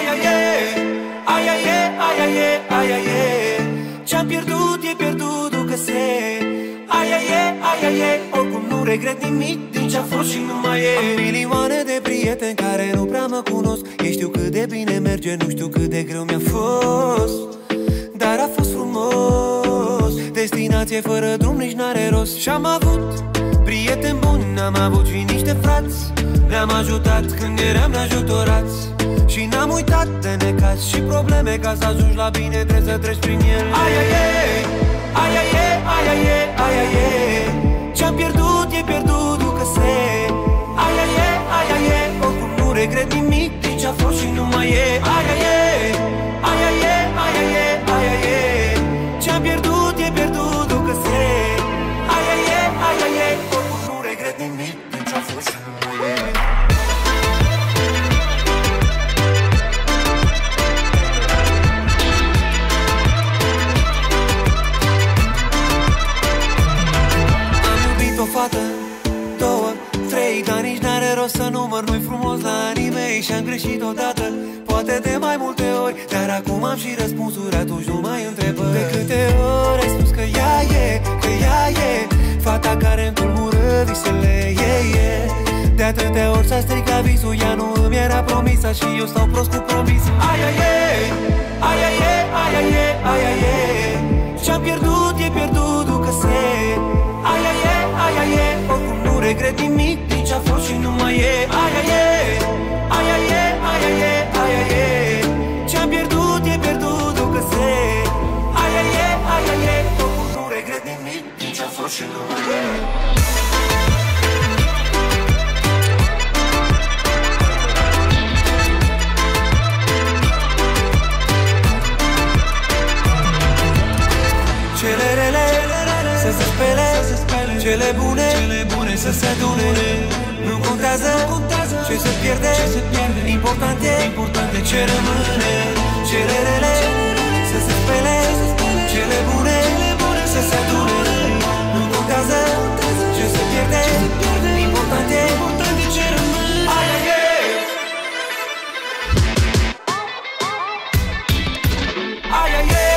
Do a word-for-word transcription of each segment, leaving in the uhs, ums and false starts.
Ai, ai, ai, ai, ai, ai, ai, ai, ce-am pierdut e pierdut, ducă se. Ai, ai, ai, ai, ai, oricum nu regret nimic din ce-a fost și nu mai e. Am milioane de prieteni care nu prea mă cunosc. Ei știu cât de bine merge, nu știu cât de greu mi-a fost. Dar a fost frumos. Destinație fără drum nici n-are rost. Și-am avut prieteni buni, am avut și niște frați. Ne-am ajutat când eram neajutorați. Și n-am uitat de necaz și probleme. Ca să ajungi la bine trebuie să treci prin ele. Ai, ai, ai, ai, ai, ai, ai, ai, ai, ce-am pierdut e pierdut, ducă se. Ai, ai, ai, ai, ai, oricum nu regret nimic din ce-a fost și nu mai e. Ai, ai, ai, ai, ai, ai, ai, ai, ce-am pierdut e pierdut, ducă se. Ai, ai, ai, ai, ai, oricum nu regret nimic din ce-a fost și nu mai e. O fată, două, trei, dar nici n-are rost să număr. Nu-i frumos la anii mei și-am greșit odată, poate de mai multe ori. Dar acum am și răspunsuri, atunci nu mai întrebări. De câte ori ai spus că ea e, că ea e fata care-mi tulbură visele, yeah, yeah. De atâtea ori s-a stricat visul, ea nu îmi era promisă și eu stau prost cu promisul. Ai, ai, ai, ai, ai, ai, ai, ai, ai, ce-am pierdut e pierdut, ducă se. Ai, ai, ai, ai, ai, oricum nu regret nimic din ce-a fost și nu mai e. Ai, ai, ai, ai, ai, ai, ai, ai, ce-am pierdut e pierdut, ducă se. Ai, ai, ai, ai, ai, oricum nu regret nimic din ce-a fost și nu mai e. Cele rele să se spele, cele bune, cele bune să se adune. Nu contează, contează ce se pierde, ce se pierde. Important e, important e ce rămâne. Cele rele să se spele, cele bune, cele bune să se adune. Nu contează ce se pierde, ce se pierde. Important e, important e ce rămâne. Ai, ai, ai. Ai, ai, ai.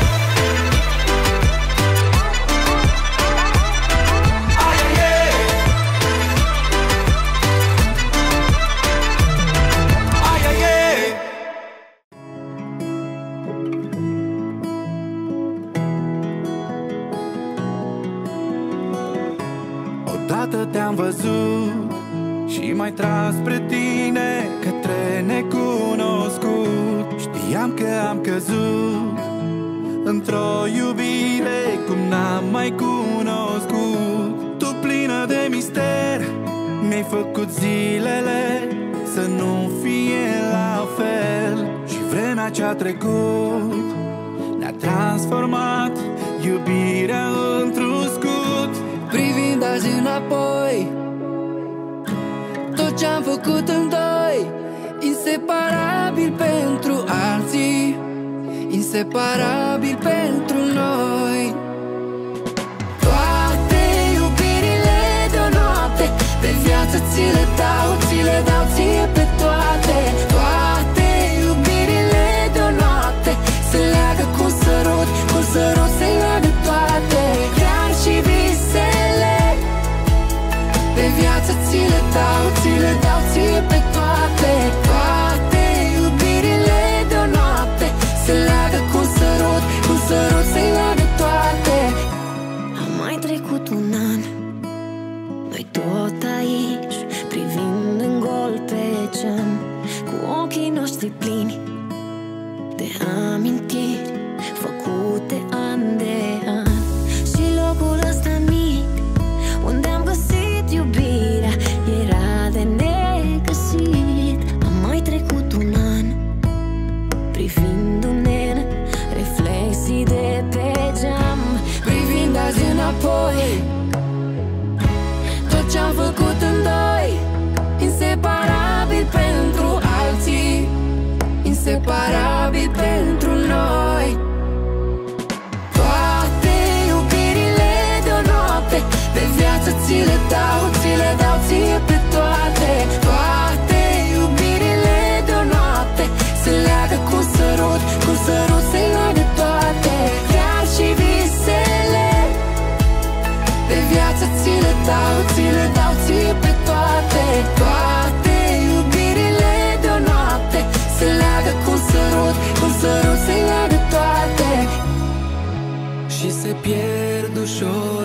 Odată te-am văzut și m-ai tras spre tine, către necunoscut. Știam că am căzut într-o iubire cum n-am mai cunoscut. Tu plină de mister, mi-ai făcut zilele să nu fie la fel. Și vremea ce-a trecut ne-a transformat iubirea într-un scut. Privind azi înapoi, tot ce-am făcut în doi, inseparabil pentru alții, inseparabil pentru noi. Toate iubirile de-o noapte, pe viață ți le dau, ți le dau ție pe toate. Toate iubirile de-o noapte se leagă cu sărut, cu sărut se leagă toate. Chiar și visele pe viață ți le dau, ți le dau ție pe toate. Toate iubirile de-o noapte se leagă cu sărut, cu sărut se leagă toate. A mai trecut un an, noi tot aici, privind în gol pe geam, cu ochii noștri plini de amintiri făcute an de an. Și locul ăsta mic unde am găsit iubirea era de negăsit. A mai trecut un an, privindu-ne în reflexii de pe geam. Privind azi înapoi, tot ce-am făcut în doi, inseparabil pentru alții, inseparabil pentru noi. Toate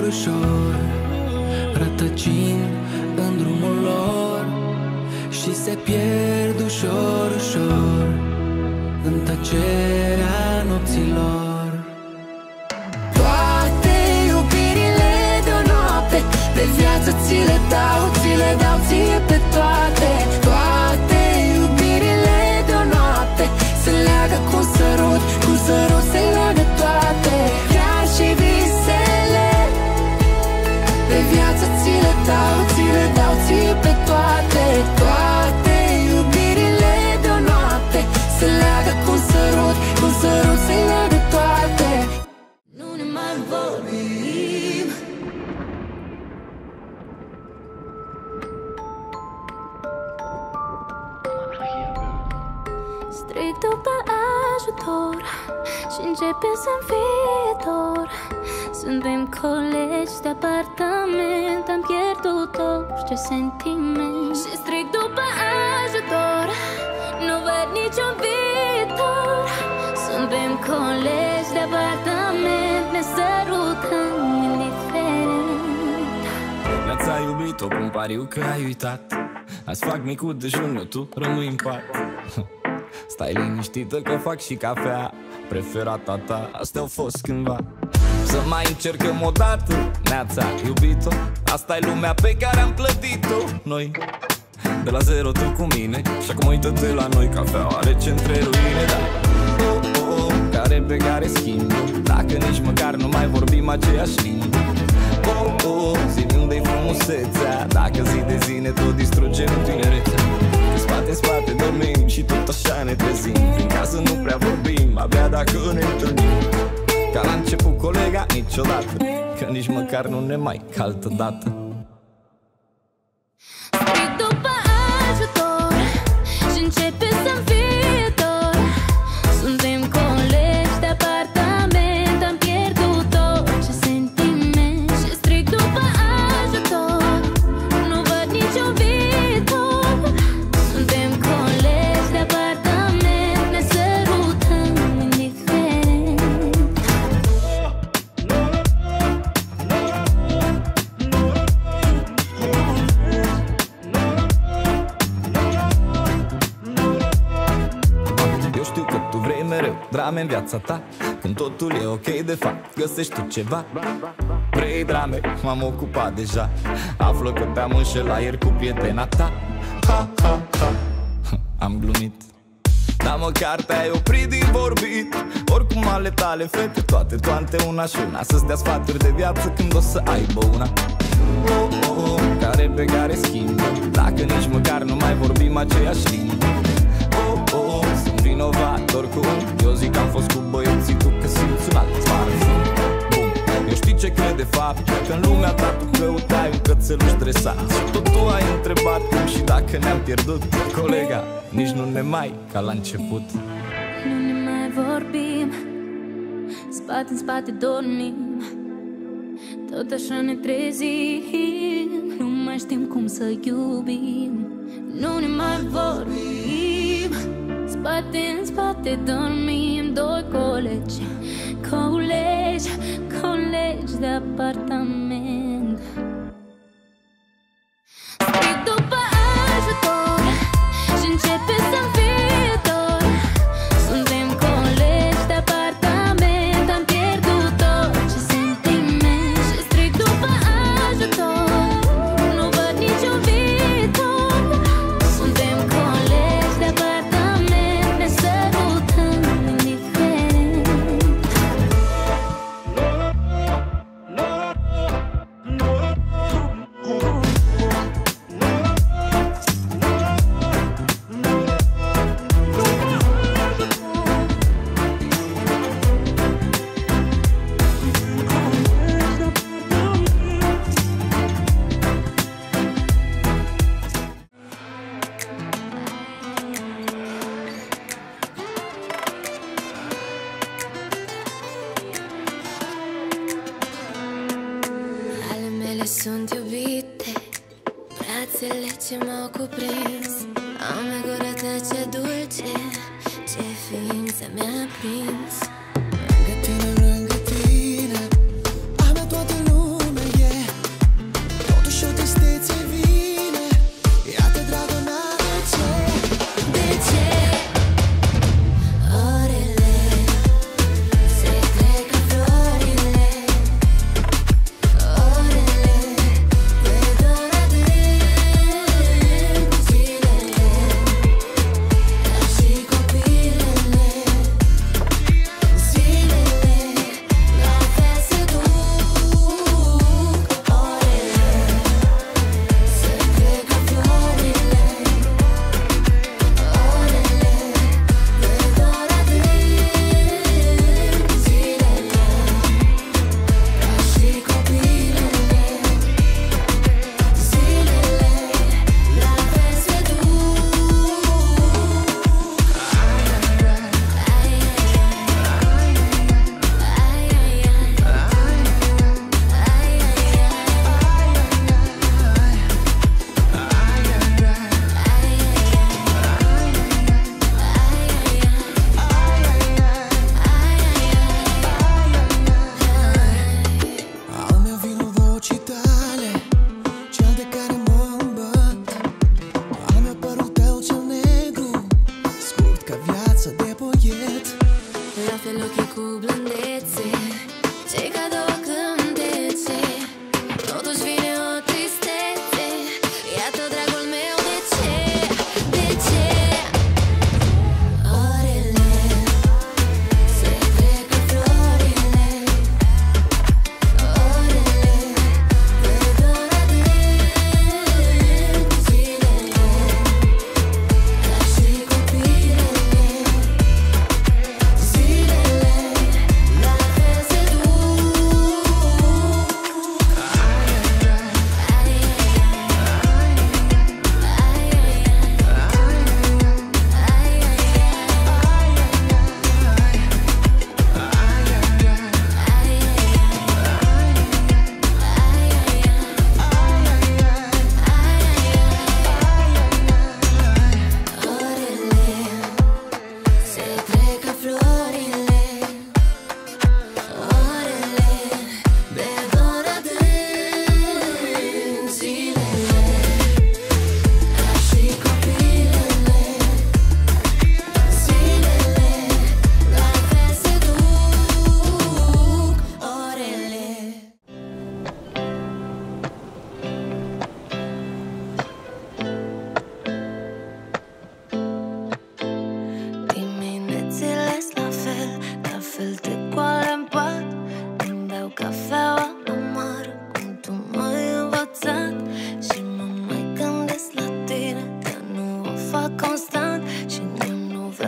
ușor, rătăcind în drumul lor și se pierd ușor, ușor în tăcerea nopților. Toate iubirile de-o noapte pe viață ți le dau, ți le dau ție pe toate. Toate iubirile de-o noapte se leagă cu sărut, cu sărut se leagă toate. Chiar și visele pe viață ți le dau, ți le dau ție pe toate. Toate iubirile de-o noapte se leagă cu sărut, cu sărut se leagă toate. Nu ne mai vorbim. Strig după ajutor și începe să-mi fie dor. Suntem colegi de apartament, am pierdut orice sentiment. Și strig după ajutor, nu văd niciun viitor. Suntem colegi de apartament, ne sărutăm indiferent. N-ați iubit-o, cum pariu că ai uitat. Azi fac micul dejun, eu tu rămâi în pat. Stai liniștită că fac și cafea, preferata ta, astea au fost cândva. Să mai încercăm o dată, ne-ați iubit-o, asta-i lumea pe care am plătit-o noi. De la zero tu cu mine și acum uită-te la noi, cafeaua rece între ruine, da. Oh, oh, oh, care pe care schimbă, dacă nici măcar nu mai vorbim aceeași limbă. Oh, oh, zi-mi unde-i frumusețea, dacă zi de zi ne tot distrugem tinerețea. În spate, în spate dormim și tot așa ne trezim, prin casă nu prea vorbim, abia dacă ne întâlnim. Ca la început, colega, niciodată, că nici măcar nu ne mai ca altă dată. Strig după ajutor și începe să-mi fie dor. Suntem colegi de apartament, am pierdut orice sentiment. Și strig după ajutor, nu văd niciun viitor. Suntem colegi de apartament, ne sărutăm indiferent. Eu știu că tu vrei mereu drame în viața ta, când totul e ok de fapt, găsești tu ceva. Vrei drame, m-am ocupat deja, află că te-am înșelat ieri cu prietena ta. Ha, ha, ha, am glumit, dar măcar te-ai oprit din vorbit. Oricum ale tale fete, toate toate una și una, să-ți dea sfaturi de viață când o să aibă una. Oh, oh, oh, care pe care schimbă, dacă nici măcar nu mai vorbim aceeași limbă. Oh, oh, oh, sunt vinovat oricum, eu zic că am fost cu băieții, tu că simți un alt parfum. Bun, eu știi ce cred de fapt, că în lumea ta tu căutai un cățeluș dresat. Și tot tu ai întrebat cum și dacă ne-am pierdut. Colega, nici nu ne mai ca la început. Nu ne mai vorbim, spate în spate dormim, tot așa ne trezim, nu mai știm cum să iubim. Nu ne mai vorbim, spate în spate dormim, doi colegi, colegi, colegi de apartament. Strig după ajutor și începe să-mi fie dor. Suntem colegi de apartament, am pierdut orice sentiment. Și strig după ajutor, nu văd niciun viitor. Suntem colegi de apartament, ne sărutăm indiferent. Ale mele sunt iubite, brațele ce m-au cuprins, au mea gură ce dulce, ce ființă mi-a prins. Lângă tine, lângă tine, a mea toată lumea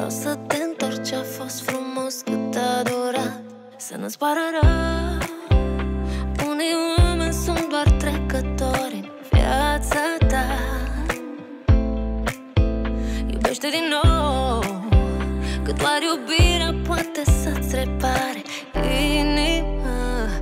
poți să te întorci, a fost frumos cât a durat. Să nu-ți pară rău, unii oameni sunt doar trecători în viața ta. Iubește din nou, că doar iubirea poate să-ți repare inima.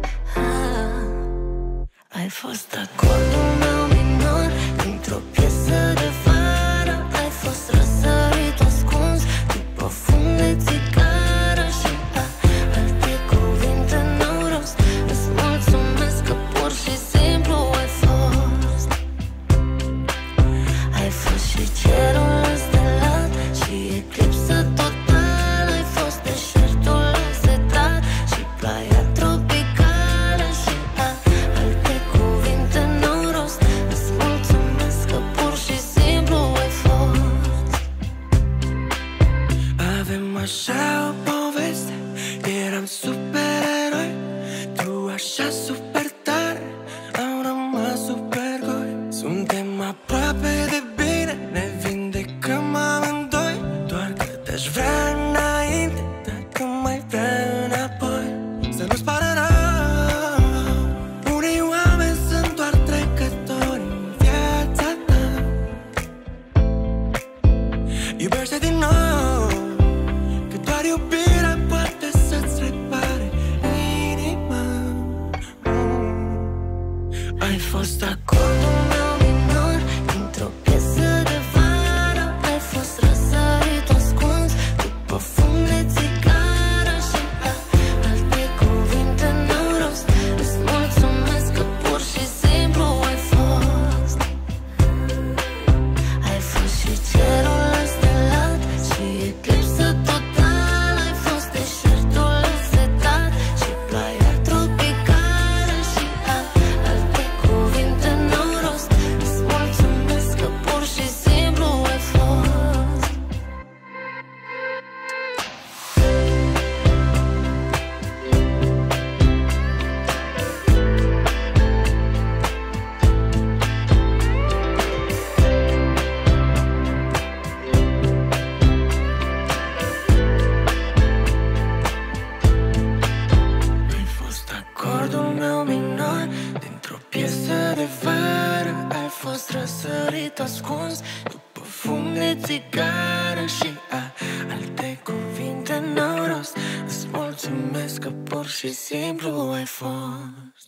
Ai fost acordul meu minor dintr-o piesă de vară. Ai fost răsărit ascuns după fum de țigară. Și a alte cuvinte n-au rost. Îți mulțumesc că pur și simplu ai fost. Ai fost și cerul înstelat și eclipsă totală. Ai fost deșertul însetat și ploaia tropicală. Și a alte cuvinte n-au rost. Îți mulțumesc că pur și simplu ai fost. Avem așa o poveste, eram supereroi. Tu așa super tare, am rămas super goi. Suntem aproape de bine, ne vindecăm amândoi. Doar că te-aș vrea înainte, dacă mai vrea înapoi. Să nu-ți pară rău, unii oameni sunt doar trecători în viața ta. Iubește din nou, că doar iubirea poate să-ți repare inima. Mm. Ai fost acordul meu minor dintr-o piesă de vară. Ai fost răsărit ascuns după fum de țigară. Și a alte cuvinte n-au rost. Îți mulțumesc că pur și simplu ai fost. Ai fost și cerul înstelat și eclipsă totală. Ai fost deșertul însetat și ploaia tropicală. Și a alte cuvinte n-au rost. Îți mulțumesc că pur și simplu ai fost. Ai fost acordul meu minor dintr-o piesă de vară. Ai fost răsărit ascuns după fum de țigară. Și a alte cuvinte n-au rost. Îți mulțumesc că pur și simplu ai fost.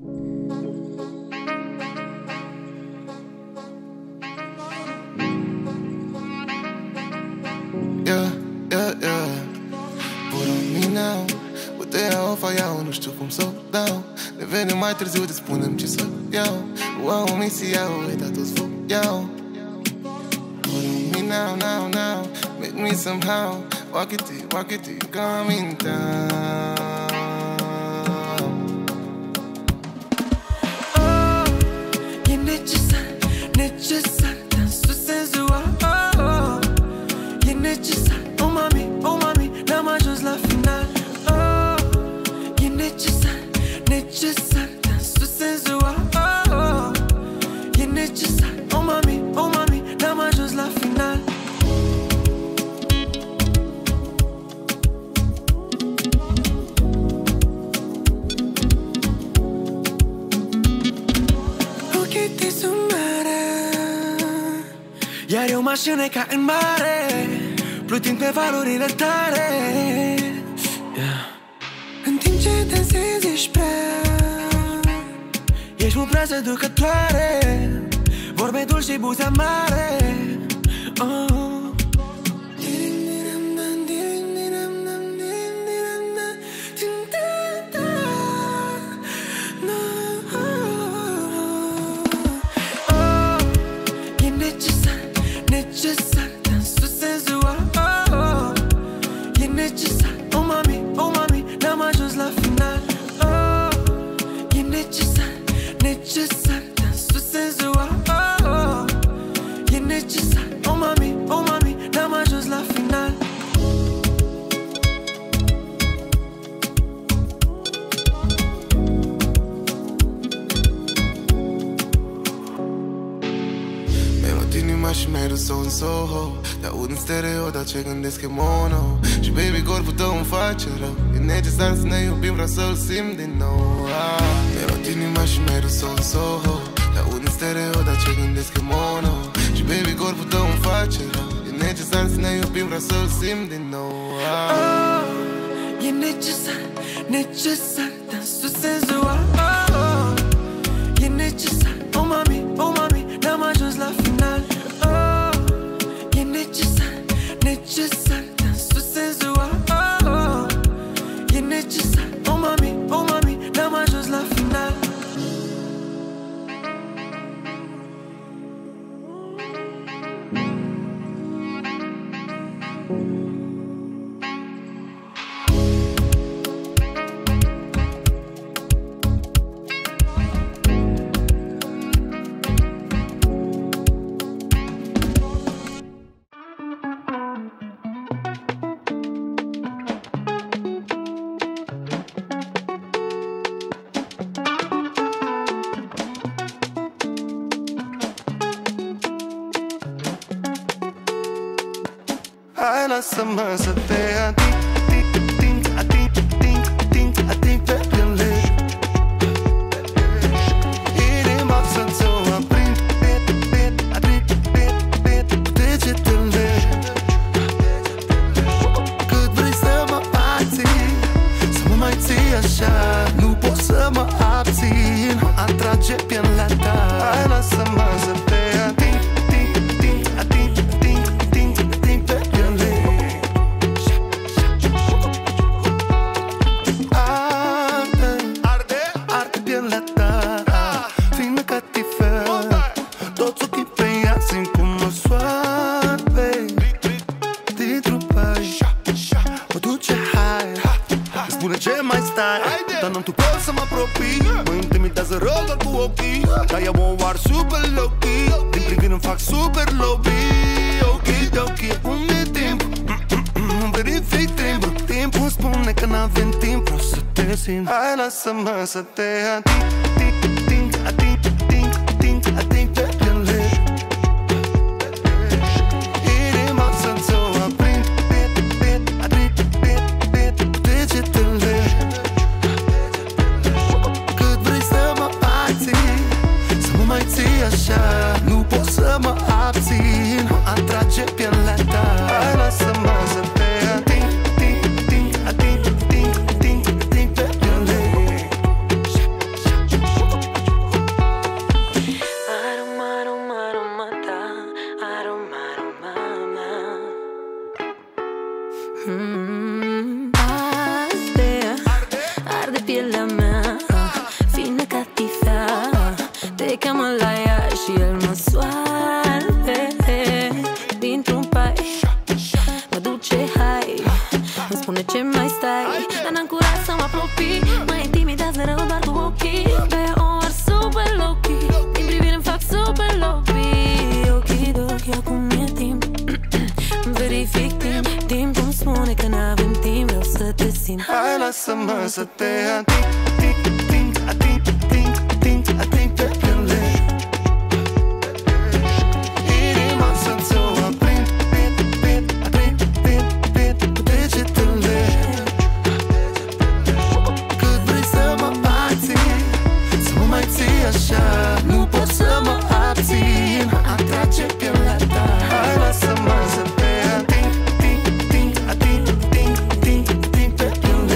Yeah, yeah, yeah. Put on me now. Uite iau, fa iau, nu știu cum să o dau. Ne venim mai târziu, te spunem ce să iau. Wow, misi iau, uita toți foc iau. Put on me now, now, now. Make me somehow. Walk it till, walk it till you come in town. Oh, e necesar, necesar dansul senzual. Oh, oh, e necesar. Oh mami, oh mami, n-am ajuns la final. Oh, e necesar, necesar dansul senzual. Oh, oh, e necesar. Oh mami, oh mami, n-am ajuns la final. Ochii sunt mare, iar eu mașină ca în mare, plutind pe valurile tare. Yeah. În timp ce dansezi ești prea, ești mult prea seducătoare, vorbe dulci și buze amare. Oh. Necesar, dansul senzual. Oh, oh, e necesar. Oh mami, oh mami, n-am ajuns la final. Oh, e necesar, necesar dansul senzual. Oh, oh, e necesar. Oh mami, oh mami, n-am ajuns la final. Melodii și mi-ai dus-o în Soho. Te aud în stereo, dar ce gândesc e mono. Și baby, corpul tău îmi face rău. E necesar să ne iubim, vreau să-l simt din nou. ah. Mi-ai inima și mi-ai dus Soul Soho. Te aud în stereo, dar ce gândesc e mono. Și baby, corpul tău îmi face rău. E necesar să ne iubim, vreau să-l simt din nou. ah. oh, E necesar, necesar dansul senzual. oh, oh, E necesar, oh mami, oh mami, n-am ajuns la final. oh, E necesar, necesar dansul senzual. oh, oh, E necesar, oh mami, oh mami, n-am ajuns la final. Hai, lasă-mă să te ating, ating, ating, ating, ating, ating pe piele. Inima să-ți o aprind, aprind, aprind, cu degetele. Cât vrei să mă ații, să mă mai ții așa, nu pot să mă abțin, mă atrage pielea ta. Hai, lasă-mă să te ating, ating, ating, ating, ating, ating pe piele. Arde, arde pielea ta, fină ca tifel. Toți ochii pe ea simt cum mă soarbe. Dintr-un pai mă duce hai, îmi spune ce mai stai, dar n-am tu pot să mă apropii. Mă intimidează rău doar cu ochii, dar eu o ar super low-key. Din privire îmi fac super lobby. Ok, ok, acum e timp, îmi verific timpul. Timpul spune că n-avem timp, vreau să te simt. Hai, lasă-mă să te ating, ating, ating, ating, ating, ating pe piele. Inima să-ți o aprind, aprind, aprind, cu degetele. Cât vrei să mă ații, să mă mai ții așa, nu pot să mă abțin, mă atrage pielea ta. Hai, lasă-mă să te ating, ating, ating, ating, ating, ating pe piele. Aroma, aroma, aroma ta, aroma, aroma mea. Mm, Arde, arde pielea mea, fină ca tifea. Te cheamă la ea și el mă soarbe. Dintr-un pai mă duce hai, îmi spune ce mai stai, dar n-am curaj să mă apropii. Mă intimidează rău doar cu ochii, de-aia o ar super low-key. Din privire îmi fac super lobby. Okidoki, acum e timp, îmi verific timp. Timpul îmi spune că n-avem timp, vreau să te simt. Hai, lasă-mă să te ating, ating, ating, ating, ating, ating pe piele. Inima să-ți o aprind, aprind, aprind, aprind, cu degetele. Cât vrei să mă ații, să mă mai ții așa, nu pot să mă abțin, mă atrage pielea ta. Hai, lasă-mă să te ating, ating, ating, ating, ating, ating pe piele.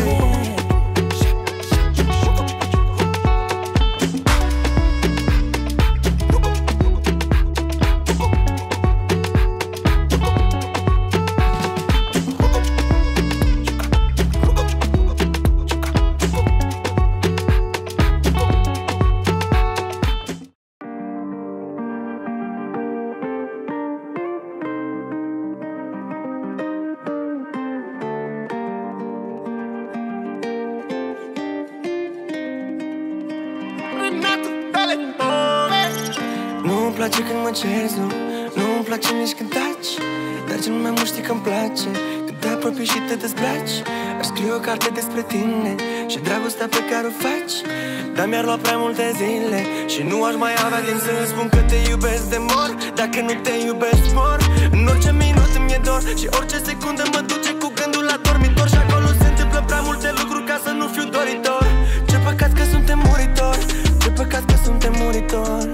Nu-mi place când mă ceri, nu, nu-mi place nici când taci, dar ce nu mai mult știi că-mi place, când apropii și te dezbraci. Aș scrie o carte despre tine și dragostea pe care o faci, dar mi-ar lua prea multe zile și nu aș mai avea timp să îți spun că te iubesc de mor. Dacă nu te iubesc mor. În orice minut îmi e dor și orice secundă mă duce cu gândul la dormitor. Și acolo se întâmplă prea multe lucruri ca să nu fiu doritor. Ce păcat că suntem muritori, ce păcat că suntem muritori.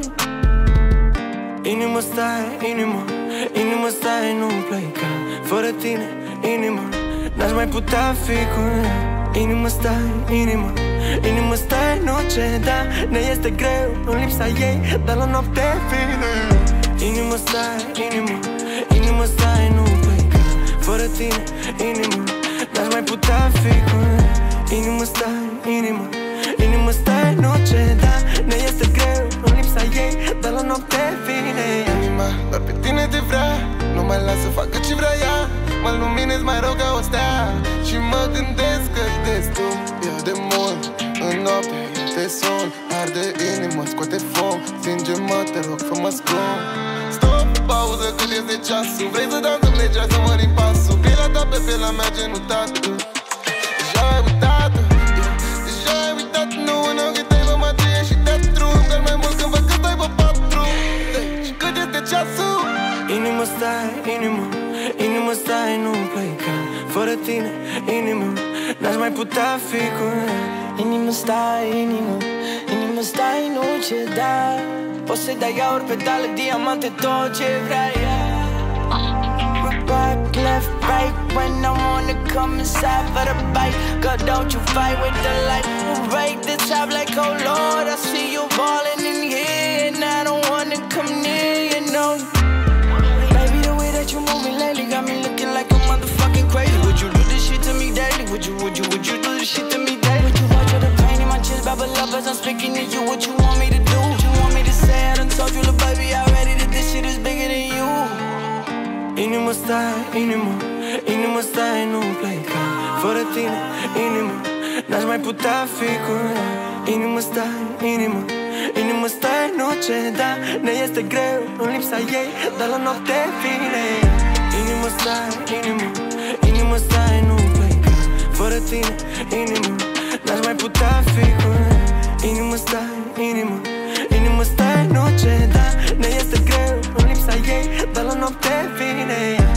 Inimă stai, inimă, inimă stai, nu-mi pleca. Fără tine, inimă, n-aș mai putea fi cu ea. Inimă stai, inimă, inimă stai, nu ceda. Ne este greu în lipsa ei, dar la noapte vine. Inimă stai, inimă, inimă stai, nu-mi pleca. Fără tine, inimă, n-aș mai putea fi cu ea. Inimă stai, inimă, inimă stai, nu ceda. Ne este greu în lipsa ei, dar la noapte vine. Inima doar pe tine te vrea, nu mai las să facă ce vrea ea. Mă luminez mai rău ca o stea și mă gândesc că-i destul. E de mult, în noapte eu te sun. Arde inima, scoate foc, stinge-mă, te rog, fă-mă scrum. Stop, pauză, cât este ceasul. Vrei să dansăm legea, să mărim pasul. Pielea ta pe pielea mea genutată. Deja ai uitat, yeah. Deja ai uitat, nu în ochii tăi vă mă trăie și te drum. Dar mai mult când văd că stai pe patru. Și cât este ceasul? Inimă stai, inimă, inimă stai, nu-mi pleca. Fără tine, inimă, n-aș mai putea fi cu ea. Inimă stai, inimă, inimă stai, nu ceda. Poți să-i dai aur, pedale, diamante, tot ce vrea ea. Back, left, right, when I wanna come inside for the bite. Girl, don't you fight with the light. We'll break the top like, oh Lord, I see you balling in here, and I don't wanna come near, you know. Baby, the way that you move me lately got me looking like a motherfucking crazy. Would you do this shit to me daily? Would you, would you, would you do this shit to me daily? Would you watch all the pain in my chest, babble up as I'm speaking to you? What you want me to do? What you want me to say? I done told you, little baby, already that this shit is bigger than you. Inimă stai, inimă, inimă stai, nu-mi pleca. Fără tine, inimă, n-aș mai putea fi cu ea. Inimă stai, inimă, inimă stai, nu ceda. Ne este greu în lipsa ei, dar la noapte vine. Inimă stai, inimă, inimă stai, nu-mi pleca. Fără tine, inimă, n-aș mai putea fi cu ea. Inimă stai, inimă, inimă stai, nu ceda. Ne este greu în lipsa ei, dar la noapte vine.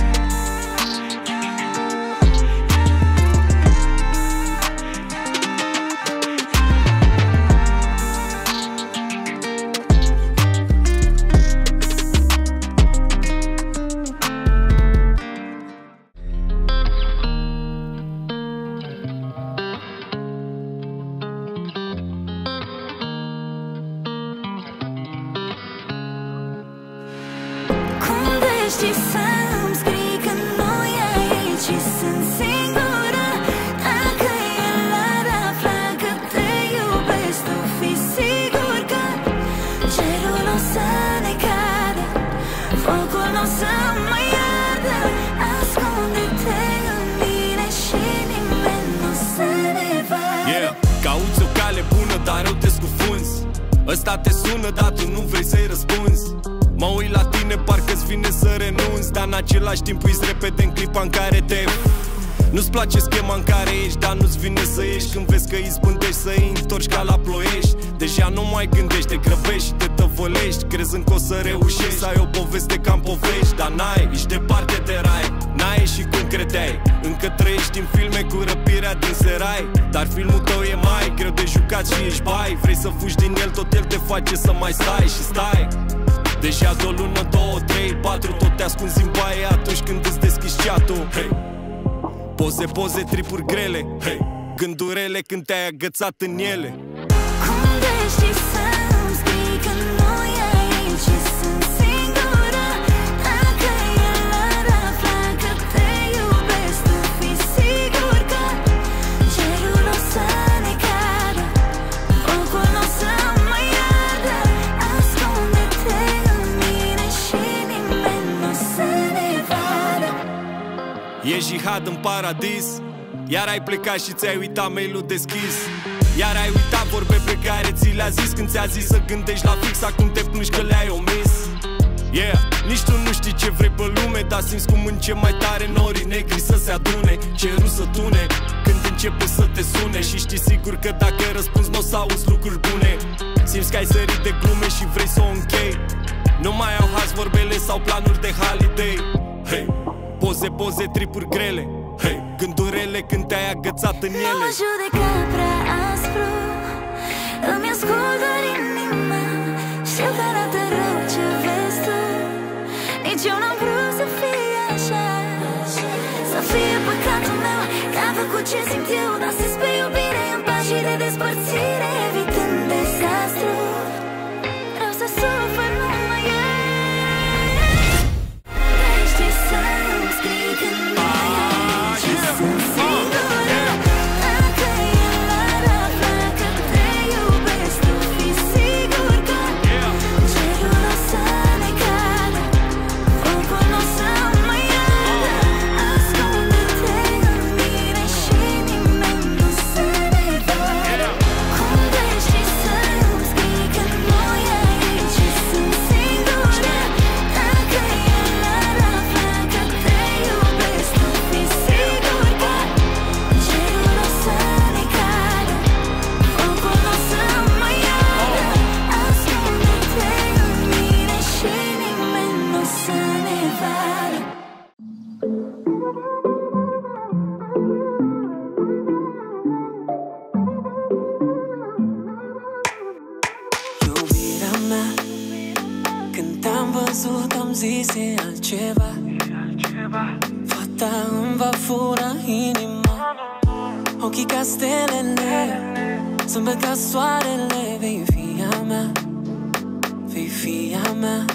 Și să-mi scrii că nu e aici și sunt singură. Dacă el ar afla că te iubesc, tu fii sigur că cerul o să ne cadă, focul o să mă iardă. Ascunde-te în mine și nimeni nu o să ne vadă. Yeah, cauți o cale bună, dar eu te scufunzi. Ăsta te sună, dar tu nu vrei să-i răspunzi. Mă uit la tine, parcă-ți vine să renunți, dar în același timp uiți repede în clipa în care te... Nu-ți place schema în care ești, dar nu-ți vine să ieși când vezi că izbândești să-i întorci ca la Ploiești. Deja nu mai gândești, te grăbești și te tăvălești, crezând că o să reușești să ai o poveste ca-n povești. Dar n-ai, ești departe de rai, n-ai ieșit cum credeai. Încă trăiești în filme cu răpirea din serai, dar filmul tău e mai greu de jucat și ești bai. Vrei să fugi din el, tot el te face să mai stai și stai. Deja de o lună, două, trei, patru, tot te ascunzi în baie atunci când îți deschizi chat-ul. Hey. Poze, poze, tripuri grele, hey. Gândurele când te-ai agățat în ele. Cum dești să-mi scrii că nu e aici și sunt singură. Dacă el ar afla că te iubesc, tu fii sigur că cerul o să ne cadă, focul o să mă iardă. Ascunde-te în mine și nimeni nu o să ne vadă. E jihad în paradis, iar ai plecat și ți-ai uitat mail-ul deschis. Iar ai uitat vorbe pe care ți le-a zis când ți-a zis să gândești la fix. Acum te plângi că le-ai omis. Yeah, Nici tu nu știi ce vrei pe lume, dar simți cum încep mai tare norii negri să se adune, cerul să tune când începe să te sune. Și știi sigur că dacă răspunzi n-o să auzi lucruri bune. Simți că ai sărit de glume și vrei să o închei. Nu mai au haz vorbele sau planuri de holiday. Hey, poze, poze, tripuri grele. Hey, gânduri rele când te-ai agățat în ele. Nu mă judeca prea aspru, îmi ascult doar inima. Știu că arată rău ce vezi tu, nici eu n-am vrut să fie așa. Să fie păcatul meu că am făcut ce simt eu, dar să-ți pe iubire în pași de despărțire, evitând dezastru. Vreau să sufăr numai eu. Știi să-mi scrii când mai ai ce sunt singură. Dacă el ar afla că te iubesc, tu fii sigur că cerul o să ne cadă, focul n-o să mă iadă. Ascunde-te în mine și nimeni nu să ne vadă. Cum vrei și să-mi scrii când noi aici și sunt singură. Dacă el ar afla că te iubesc, tu fii sigur că cerul o să ne cadă, focul n-o să mă iadă. Ascunde-te în mine și nimeni nu să ne vadă. Iubirea mea, când te-am văzut am zis e altceva. Fata îmi va fura inima. Ochii ca stelele, zâmbet ca soarele. Vei fi a mea, vei fi a mea.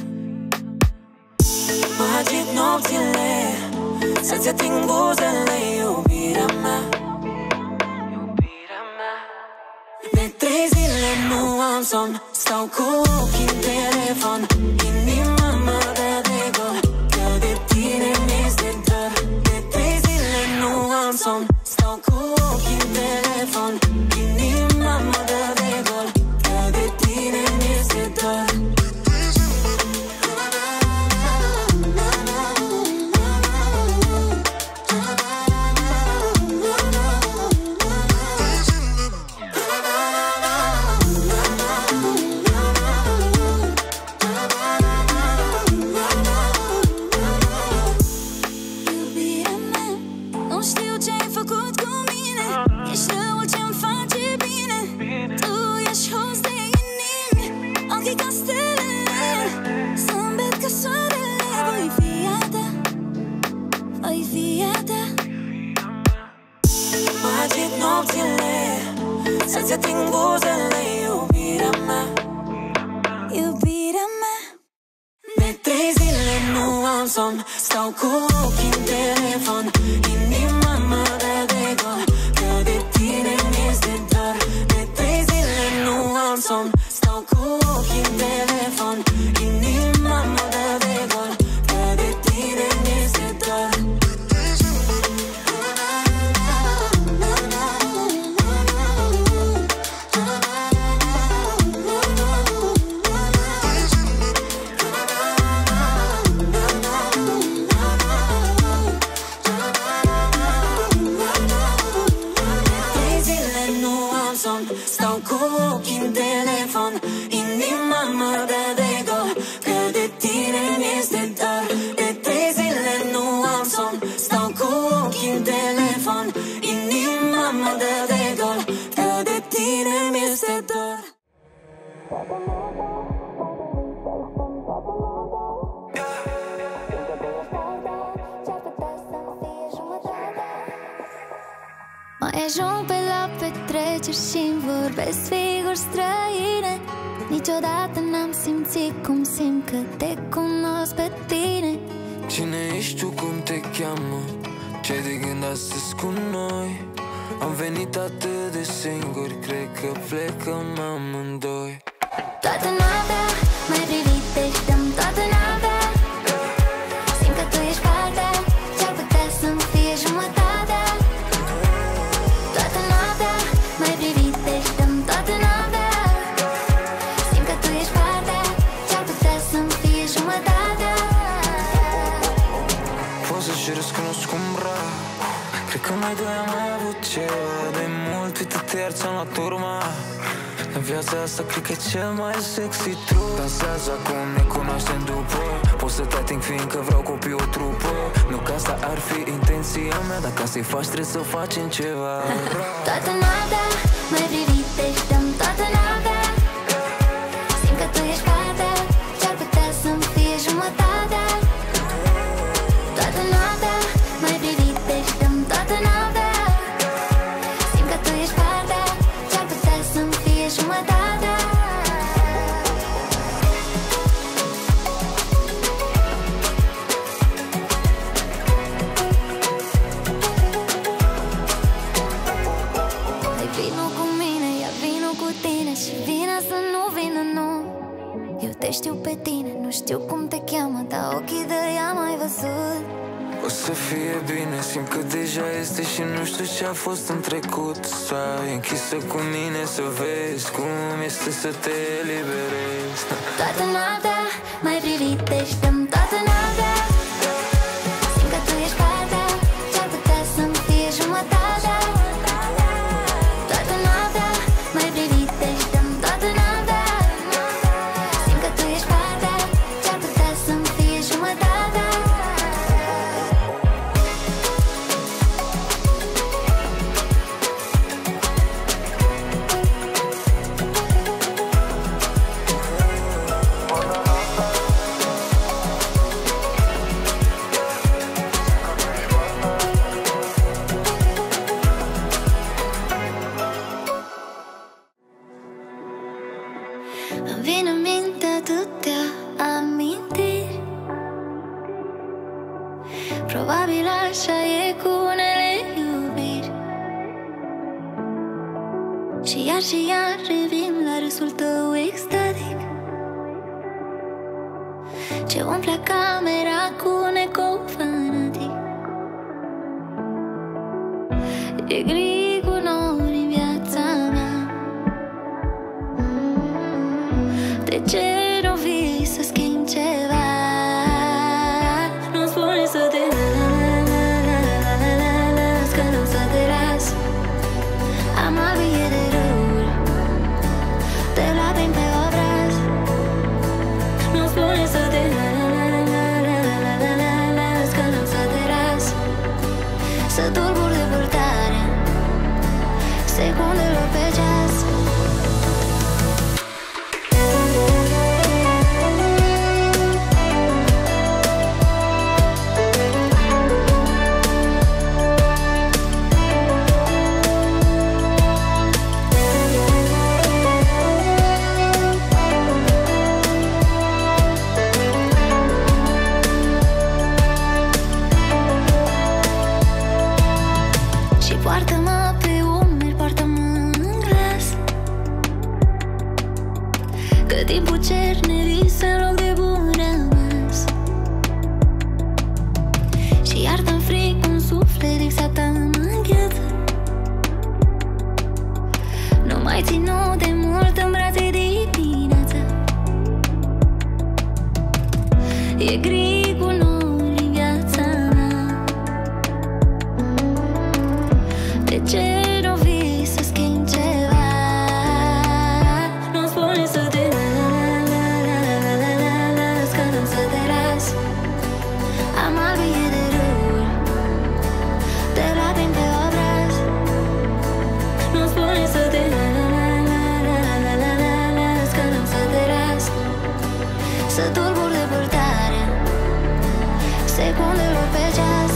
Mă agit nopțile să-ți ating buzele. Iubirea mea, iubirea mea. De trei zile nu am somn, stau cu ochii în telefon. Inima mă dă de gol, că de tine mi-este dor. De trei zile nu am somn, stau cu ochii în telefon. Inima mă dă de gol, că de tine mi-este dor. Iubirea mea, nu știu ce-ai făcut cu mine. Ești răul ce-mi face bine. Tu ești host de inimi, ochii ca stelele, zâmbet ca soarele. Voi fi a ta, voi fi a ta. Mă agit nopțile să-ți ating buzele. Iubirea mea, Iubirea mea, de trei zile nu am somn, stau cu ochii în telefon. Inima mă dă de gol, că de tine mi-este dor. De trei zile nu am somn, stau cu ochii în telefon. Inima mă dă de gol, că de tine mi-este dor. Trei zile nu am somn, stau cu ochii în telefon. Inima mă dă de gol, că de tine mi-este dor. De trei zile nu am somn, stau cu ochii în telefon. Inima mă dă de gol, că de tine mi-este dor. mai ajung pe la petreceri și-mi vorbesc figuri străine. Niciodată n-am simțit cum simt că te cunosc pe tine. Cine ești tu, cum te cheamă? Ce-ai de gând astăzi cu noi? Am venit atât de singuri, cred că plecăm amândoi. Toată noaptea mai privit, te știam toată noaptea. Simt că tu ești partea ce-ar putea să-mi fie jumătatea. Toată noaptea mai privit, te știam toată noaptea. Simt că tu ești partea ce-ar putea să-mi fie jumătatea. umbra. Cred că noi doi am mai avut ceva de mult. Uite, te iar ți-am luat urma. În viața asta cred că e cel mai sexy trup. Dansează acum, ne cunoaștem după. Pot să te ating fiindcă vreau copii o trupă. Nu că asta ar fi intenția mea, dar ca să-i faci trebuie să facem ceva. Toată noaptea mai privit, te dăm toată noaptea. Simt că tu ești partea ce-ar putea să-mi fie jumătatea. Toată noaptea mai privit, te dăm toată noaptea. Simt că tu ești partea ce-ar putea să-mi fie jumătatea. Hai vino cu mine, ia vino cu tine și vine să nu vină, nu. Eu te știu pe tine, nu știu cum te cheamă, dar ochii de ea m-ai văzut. O să fie bine, simt că deja este și nu știu ce-a fost în trecut. Stai închisă cu mine să vezi cum este să te eliberezi. Toată noaptea mai privit, deci dăm toată noaptea. Simt că tu ești partea ce-ar putea să-mi fie jumătatea. Toată noaptea mai privit, deci dăm toată noaptea. Simt că tu ești partea ce-ar putea să-mi fie jumătatea. Îmi vin în minte atâtea amintiri. Probabil așa e cu unele iubiri. Și iar și iar revin la râsul tău extatic, ce umple camera cu un ecou fanatic. E gri cu nori în viața mea. De ce nu vii să schimbi ceva? Nu spune să te las, că nu o să te las. Am albie de răuri, te lapin pe obraz. Nu spune să te las, că nu o să te las. Să tulbur de purtare secundelor pe ceas. Și poartă-mă pe umeri, poartă-mă în glas, că timpul cerne visă în loc de bun rămas. Și iartă-mi fric un suflet exact am înghețat. Nu mai ținu de mult în brațe dimineața. E gri cu nori în viața mea. De ce nu vii să schimbi ceva? Nu spune să te las, că nu o să te las. Am albie de răuri, te lapin pe obraz. Nu spune să te las, că nu o să te las. Să tulbur de purtare secundelor pe ceas.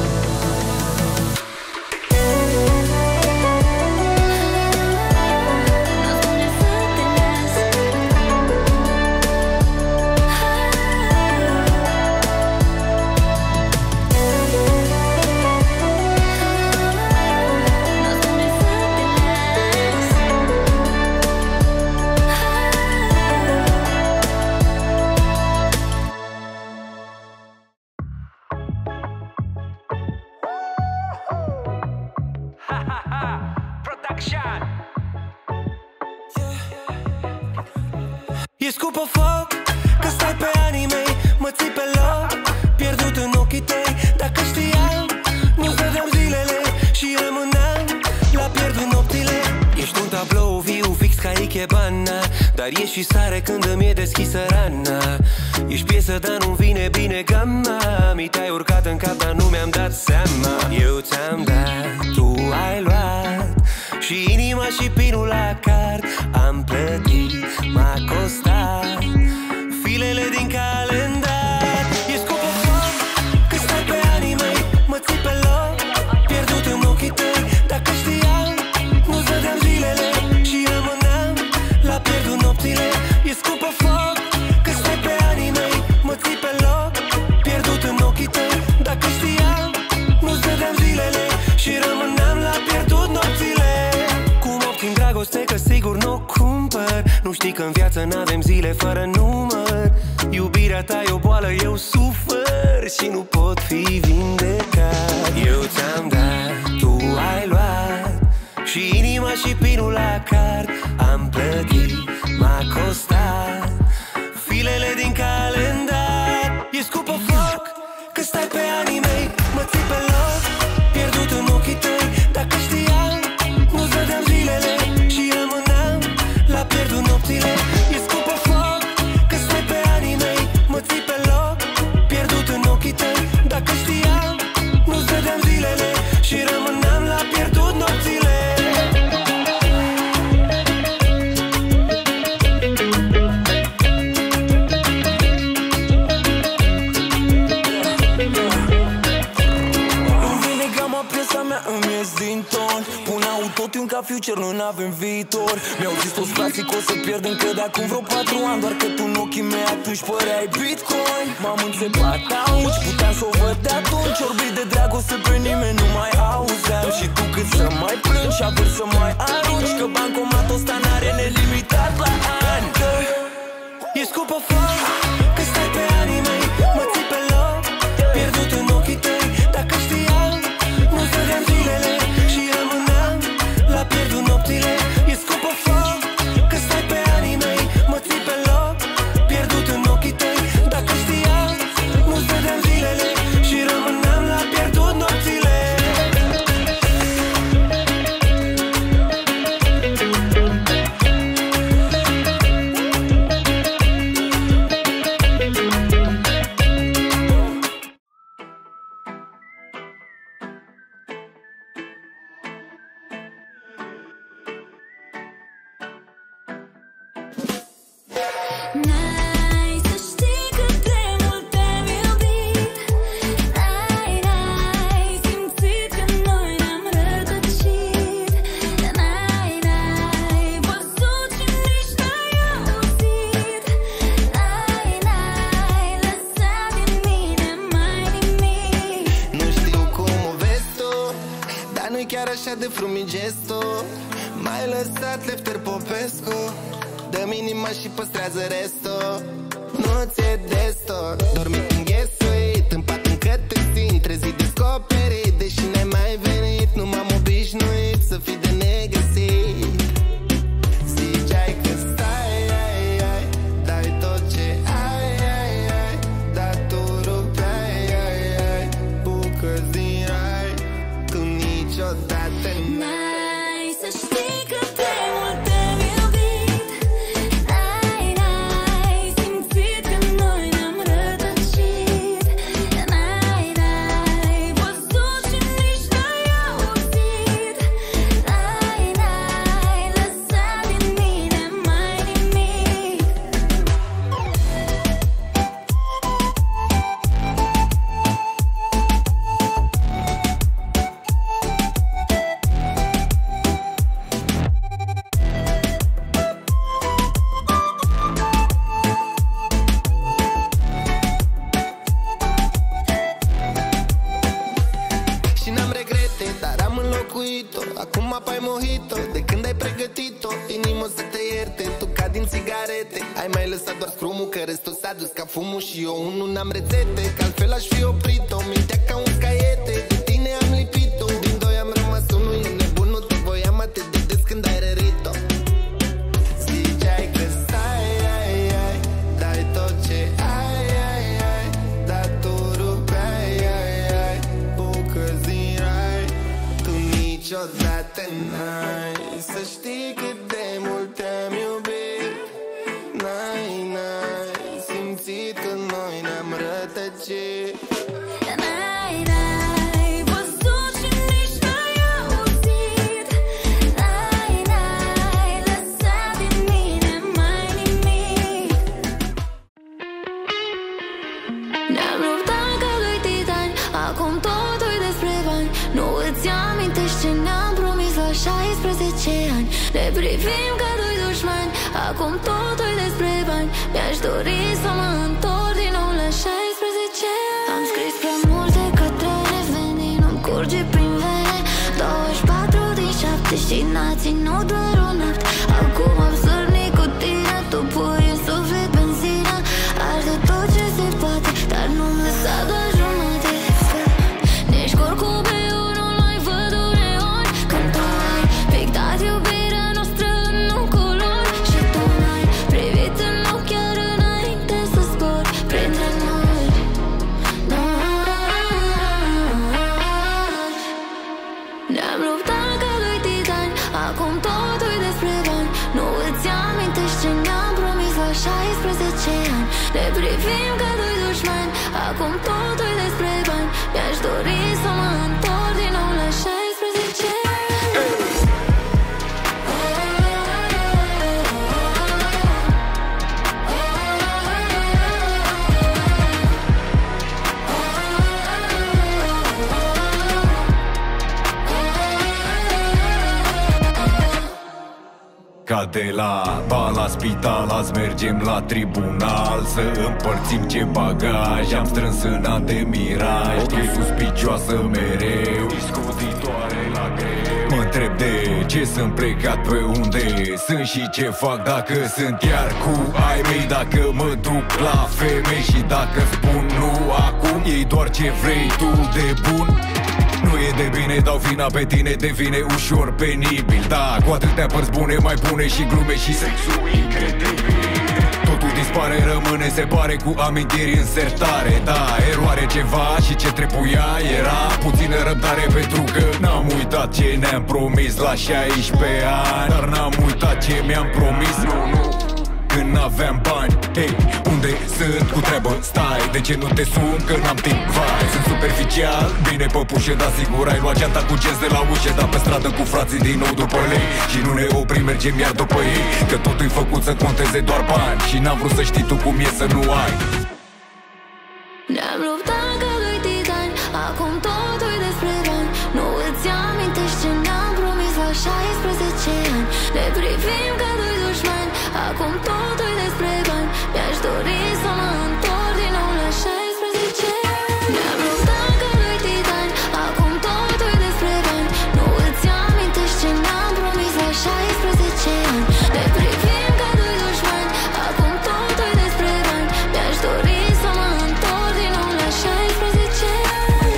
E scupă foc, că stai pe anii mei, mă ții pe loc, pierdut în ochii tăi. Dacă știam ca Ikebana, dar ești și sare când îmi e deschisă rana. Ești piesă, dar nu vine bine gama. Mi te-ai urcat în cap, dar nu mi-am dat seama. Eu ți-am dat, tu ai luat, și inima și pinul la card. Am plătit, m-a costat filele din calendar. E scopul foc, că stai pe anii mei, mă ții pe loc, pierdut în ochii tăi. Dacă știam, nu-ți dădeam zilele și rămâneam la pierdut nopțile. E scopul foc, că stai pe anii mei, mă ții pe loc, pierdut în ochii tăi. Dacă știam, nu-ți dădeam zilele și rămâneam la pierdut nopțile. Cum obțin dragoste, că sigur n-o cumpăr. Nu știi că în viață n-avem zile fără număr. Iubirea ta e o boală, eu sufăr și nu pot fi vindecat. Eu ți-am dat, tu ai luat, și inima și pinul la card. Am plătit, m-a costat filele din calendar. E scupă foc, că stai pe anii mei, mă ții pe loc, pierdut în ochii tăi. Dacă știam, nu-ți dădeam zilele și rămâneam la pierdut nopțile. E scupă foc, că stai pe anii mei, mă ții pe loc, pierdut în ochii tăi. Dacă știam, nu-ți dădeam zilele și rămâneam la pierdut nopțile. Ca future, noi n-avem viitor. Mi-au zis toți frații că o să pierd încă de acum vreo patru ani, doar că tu în ochii mei atunci păreai Bitcoin. M-am înțepat auci, puteam să o văd de atunci. Orbit de dragoste pe nimeni nu mai auzeam. Și tu cât să mai plângi și avem să mai arunci, că bancomatul ăsta n-are nelimitat la ani. E scupă foc, că stai pe anii mei, mă ții pe loc, pierdut în ochii tăi. Dacă știam, nu-ți dădeam zilele și rămâneam la pierdut nopțile. E scopă foc, că stai pe anii mei, mă ții pe loc, pierdut în ochii tăi. Dacă știam, nu-ți dădeam zilele și rămâneam la pierdut nopțile. De frumigesto, m-ai lăsat Lefter Popescu. Dă-mi inima și păstrează restul. Nu ți-e destor, dormit înghesuit, în pat încă te simt, trezit descoperit. Deși n-ai mai venit, nu m-am obișnuit să fii de negăsit. Ziceai că stai, ai, ai, dai tot ce ai, ai, ai, dar tu rupeai, ai, ai, bucăți din rai, tu niciodată. N-ai să știi că de mult te-am iubit. N-ai, n-ai simțit că noi ne-am rătăcit. N-ai, n-ai văzut și nici n-ai auzit. N-ai, n-ai lăsat din mine mai nimic. Acum apai mojito, de când ai pregătit-o, inimă să te ierte, tu ca din țigarete. Ai mai lăsat doar scrumul, că restul s-a dus ca fumul. Și eu unul n-am rețete, că altfel aș fi oprit-o. Mintea ca un scaiete, de tine am lipit-o. Din doi am rămas unul, e nebun, nu te voiam atât de des când ai rărit-o. Ziceai că stai, ai, ai, dai tot ce ai, ai, ai, dar tu rupeai, ai, ai, bucăți din rai, tu niciodată n-ai să știi cât de mult te îți amintești ce ne-am promis la șaisprezece ani? Ne privim ca doi dușmani, acum totul despre bani. Mi-aș dori să mă întorc din nou la șaisprezece ani. Am scris prea multe cătrene, venin îmi curge prin vene. douăzeci și patru din șapte și n-a ținut doar o noapte. Acum am sărnit cu tine, tu pui în suflet benzină. Arde tot ce se poate, dar nu-mi lăsa doar jumate. Nici curcube eu nu-l mai văd uneori. Când tu ai pictat iubirea noastră în culori. Și tu n-ai privit în ochi chiar înainte să zbori printre noi. Ne-am luptat ca doi titani, acum totul despre bani. Nu îți amintești ce ne-am promis la șaisprezece ani? Ne privim ca doi dușmani, acum totul despre bani. Mi-aș dori să mă întorc din nou la șaisprezece ani. Ca de la bal la spital, azi mergem la tribunal să împărțim ce bagaj am strâns în an de miraj. Okay. Suspicioasă mereu, discutitoare la greu. Mă întreb de ce sunt plecat, pe unde sunt și ce fac, dacă sunt chiar cu ai mei, dacă mă duc la femei și dacă spun nu acum, ei doar ce vrei tu de bun. Nu e de bine, dau vina pe tine, devine ușor penibil. Da, cu atâtea părți bune, mai bune și glume și sexul incredibil. Totul dispare, rămâne, se pare, cu amintiri în sertare. Da, eroare ceva și ce trebuia era puțină răbdare, pentru că n-am uitat ce ne-am promis la șaisprezece ani. Dar n-am uitat ce mi-am promis, nu, nu, când n-aveam bani. Hei, unde sunt cu treabă, stai, de ce nu te sun, că n-am timp, vai. Sunt superficial, bine păpușe, dar sigur ai luat geanta cu genți de la ușă. Dar pe stradă cu frații din nou după lei și nu ne oprim, mergem iar după ei, că totul-i făcut să conteze doar bani. Și n-am vrut să știi tu cum e să nu ai. Ne-am luptat ca doi titani, acum totul despre bani. Nu îți amintești ce ne-am promis la șaisprezece ani? Ne privim ca doi dușmani, acum totul despre bani. Mi-aș dori să mă întorc din nou la șaisprezece ani. Ne-am luptat ca doi titani, acum totul despre bani. Nu îți amintești ce ne-am promis la șaisprezece ani? Ne privim ca doi dușmani, acum totul despre bani. Mi-aș dori să mă întorc din nou la șaisprezece ani.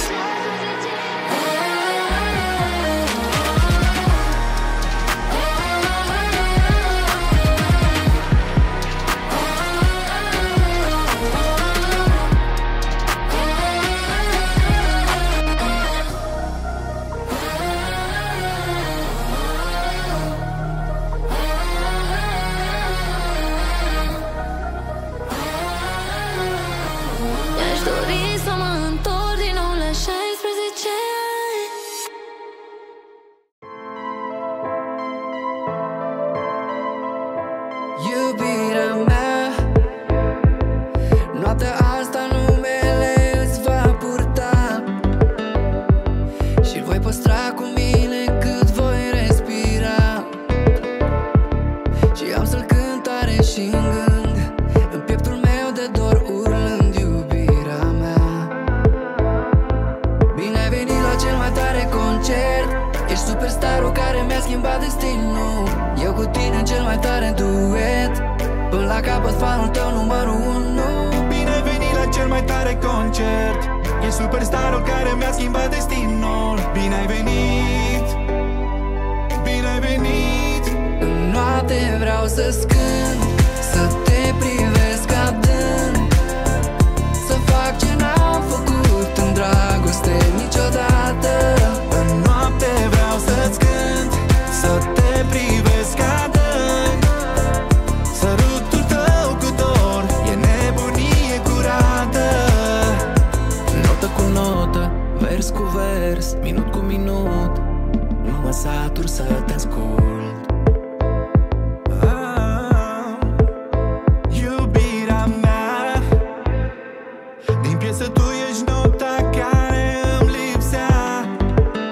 Mi-aș dori să mă întorc din nou la șaisprezece ani. Iubirea mea, noaptea asta numele îți va purta și voi păstra cu mine cât voi respira. Și am să-l cânt tare și în gând, în pieptul meu de dor urlând iubirea mea. Bine ai venit la cel mai tare concert, ești superstarul care mi-a schimbat destinul. Eu cu tine în cel mai tare duet, până la capăt fanul tău numărul unu. Bine ai venit la cel mai tare concert, e superstarul care mi-a schimbat destinul. Bine ai venit, bine ai venit. În noapte vreau să-ți cânt, să te privesc adânc, să fac ce n-am făcut în dragoste niciodată. În noapte vreau să-ți cânt, să te privesc adânc. Sărutul tău cu dor e nebunie curată. Notă cu notă, vers cu vers, minut cu minut, nu mă satur să te ascult. Ah, iubirea mea, din piesă tu ești nota care îmi lipsea.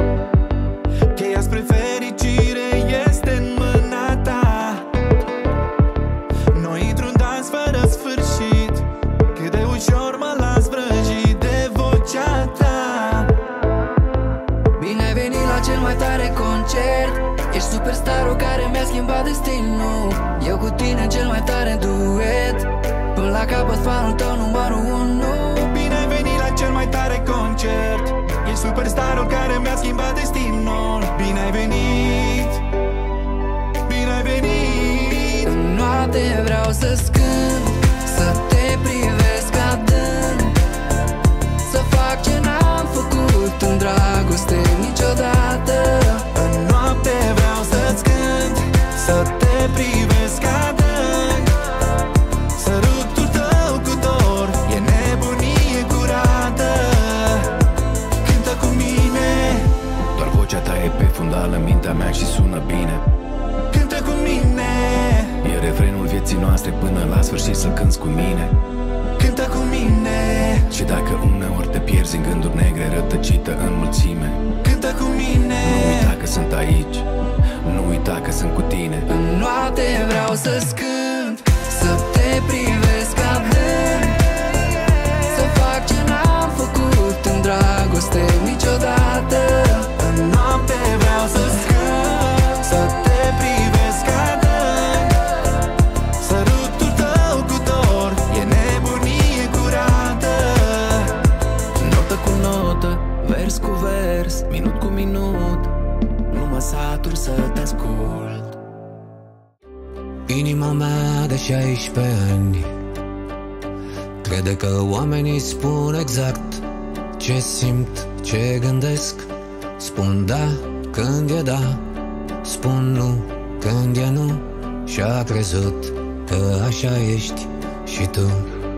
cel mai tare concert. Ești superstarul care mi-a schimbat destinul. Eu cu tine cel mai tare duet. Până la capăt fanul tău numărul unu. Bine ai venit la cel mai tare concert. Ești superstarul care mi-a schimbat destinul. Bine ai venit, bine ai venit. În noapte vreau să-ți cânt, să te privesc adânc, să fac ce n-am făcut în dragoste niciodată. În noapte vreau să-ți cânt, să te privesc adânc. Sărutul tău cu dor e nebunie curată. Cântă cu mine. Doar vocea ta e pe fundal în mintea mea și sună bine. Cântă cu mine. E refrenul vieții noastre până la sfârșit, să cânți cu mine. Cântă cu mine. Și dacă uneori te pierzi în gânduri negre, rătăcită în mulțime, cântă cu mine. Nu uita că sunt aici, nu uita că sunt cu tine. În noapte vreau să-ți cânt, să te privesc adânc, să fac ce n-am făcut în dragoste niciodată. În noapte vreau să-ți cânt, să te privesc adânc. Sărutul tău cu dor e nebunie curată. Notă cu notă, vers cu vers, minut cu minut, nu mă satur să te ascult. Inima mea de șaisprezece ani crede că oamenii spun exact ce simt, ce gândesc. Spun da când e da, spun nu când e nu, și-a crezut că așa ești și tu.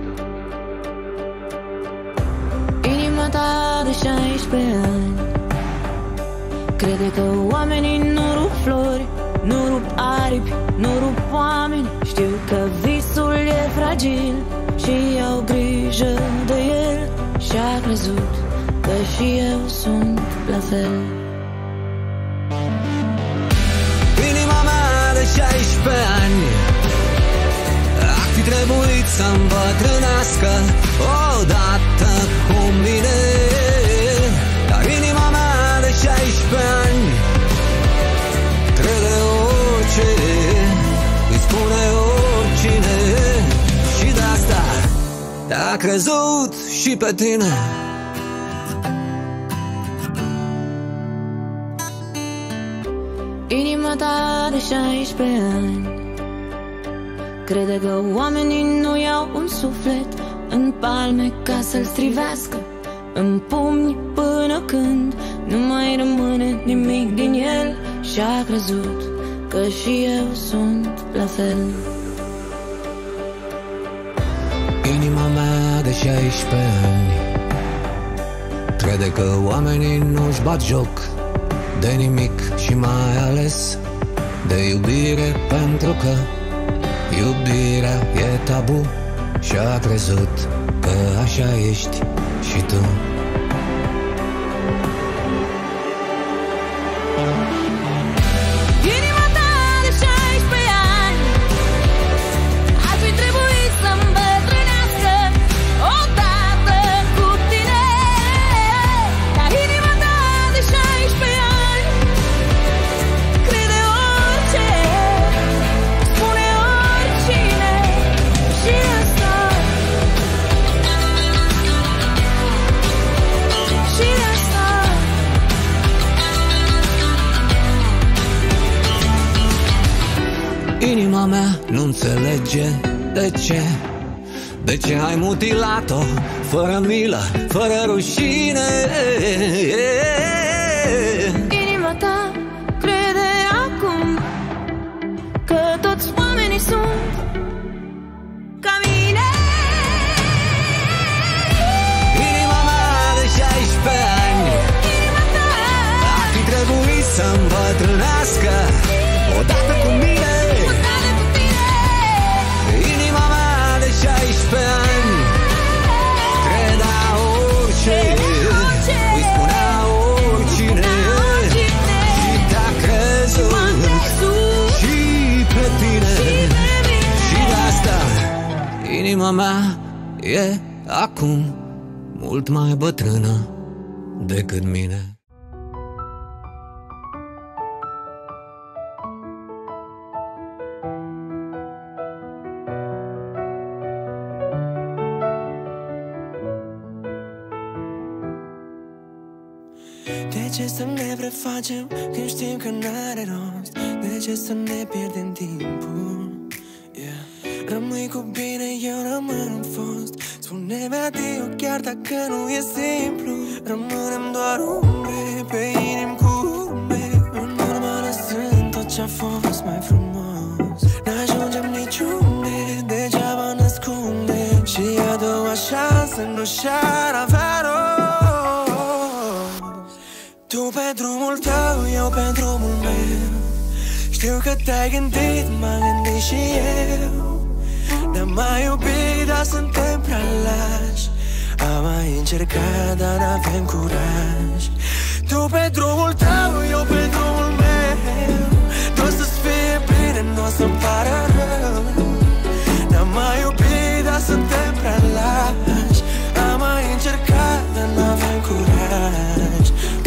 Inima ta de șaisprezece ani crede că oamenii nu rup flori, nu rup aripi, nu rup oameni. Știu că visul e fragil și au grijă de el, și-a crezut că și eu sunt la fel. Inima mea de șaisprezece ani ar fi trebuit să îmbătrânească odată cu mine, dar inima mea de șaisprezece ani crede orice, îi spune oricine, și de asta te-a crezut și pe tine. Inima ta de șaisprezece ani crede că oamenii nu iau un suflet în palme ca să-l strivească, în pumni până când nu mai rămâne nimic din el, și-a crezut că și eu sunt la fel. Inima mea de șaisprezece ani crede că oamenii nu-și bat joc de nimic și mai ales de iubire, pentru că iubirea e tabu, și-a crezut că așa ești și tu. Inima ta de șaisprezece ani ar fi trebuit să îmbătrânească odată cu tine, dar inima ta de șaisprezece ani crede orice, spune oricine, și asta, și asta. Inima mea nu înțelege de ce, de ce ai mutilat-o fără milă, fără rușine. Inima ta crede acum că toți oamenii sunt ca mine. Inima mea de șaisprezece ani Inima ta ar fi trebuit să îmbătrânească odată cu mine. odată cu tine. Inima mea de șaisprezece ani credea orice, îi spunea oricine, și te-a crezut și pe tine. Și de asta inima mea e acum mult mai bătrână decât mine. ce să ne prefacem când știm că n-are rost? De ce să ne pierdem timpul? Yeah. Rămâi cu bine, eu rămân în fost. Spune-mi adio chiar dacă nu e simplu. Rămânem doar umbre pe inimi cu urme. În urmă lăsând tot ce-a fost mai frumos. N-ajungem niciunde, degeaba ne ascundem. Și a doua șansă nu și-ar avea rost. Tu pe drumul tău, eu pe drumul meu. Știu că te-ai gândit, m-am gândit și eu. Ne-am mai iubit, dar suntem prea lași. Am mai încercat, dar n-avem curaj. Tu pe drumul tău, eu pe drumul meu. Tot să-ți fie bine, nu o să-mi pară rău. Ne-am mai iubit, dar suntem prea lași. Am mai încercat, dar n-avem curaj.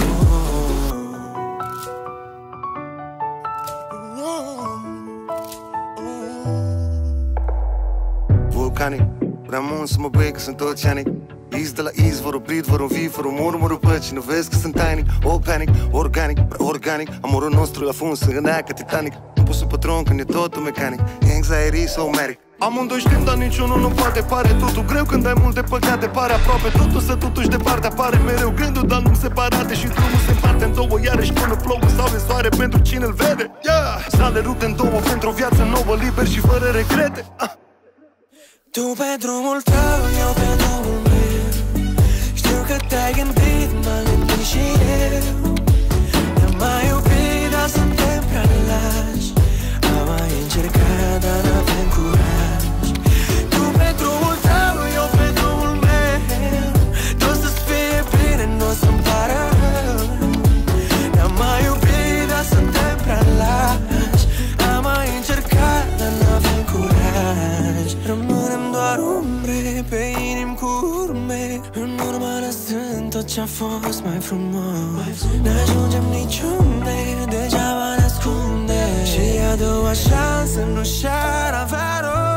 Vulcanic, prea mult să mă bei că sunt oceanic. Iz de la izvor, oprit, vor un vifor, un murmurul păcii. Nu vezi că sunt tainic, o panic, organic, prea organic. Amorul nostru la fund se gândea ca Titanic. Nu pot să pătron când e totul mecanic. Anxiety so medic. Amândoi știm, dar niciunul nu poate. Pare totul greu când ai multe păcate. Pare aproape totul să totuși departe. Apare mereu gândul, dar nu separate. Și drumul se împarte în două iarăși până plouă sau e soare pentru cine-l vede. Yeah! Sale rupte în două pentru o viață nouă, liber și fără regrete. ah. Tu pe drumul tău, eu pe drumul meu. Știu că te-ai gândit, m-am gândit și eu. Ne-am mai iubit, dar suntem prea lași. Am mai încercat, dar n-avem curaj. Tu pe drumul tău, eu pe drumul meu. Tot să-ți fie bine, nu o să-mi pară rău. Ne-am mai iubit, dar suntem prea lași. Am mai încercat, dar n-avem curaj. Rămânem doar umbre pe inimi cu urme. În urmă lăsând tot ce-a fost mai frumos. N-ajungem niciunde, degeaba ne ascunde. Și a doua șansă nu și-ar avea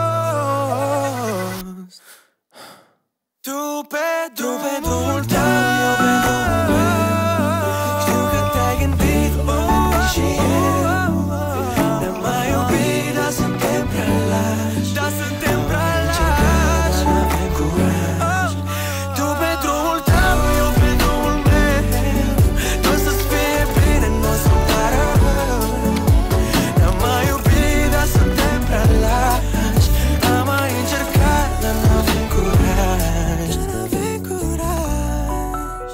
rost. Tu pe drum, pe drumul tău, eu pe drumul meu. Știu că te-ai gândit, m-am și eu. Ne-am mai iubit, dar suntem prea lași. Dar suntem prea lași. N-avem curaj. Tu pe drumul tău, eu pe drumul meu. Tot să-ți fie bine, nu o să-mi pară rău. Ne-am mai iubit, dar suntem prea lași. Am mai încercat, dar n-avem curaj. N-avem curaj.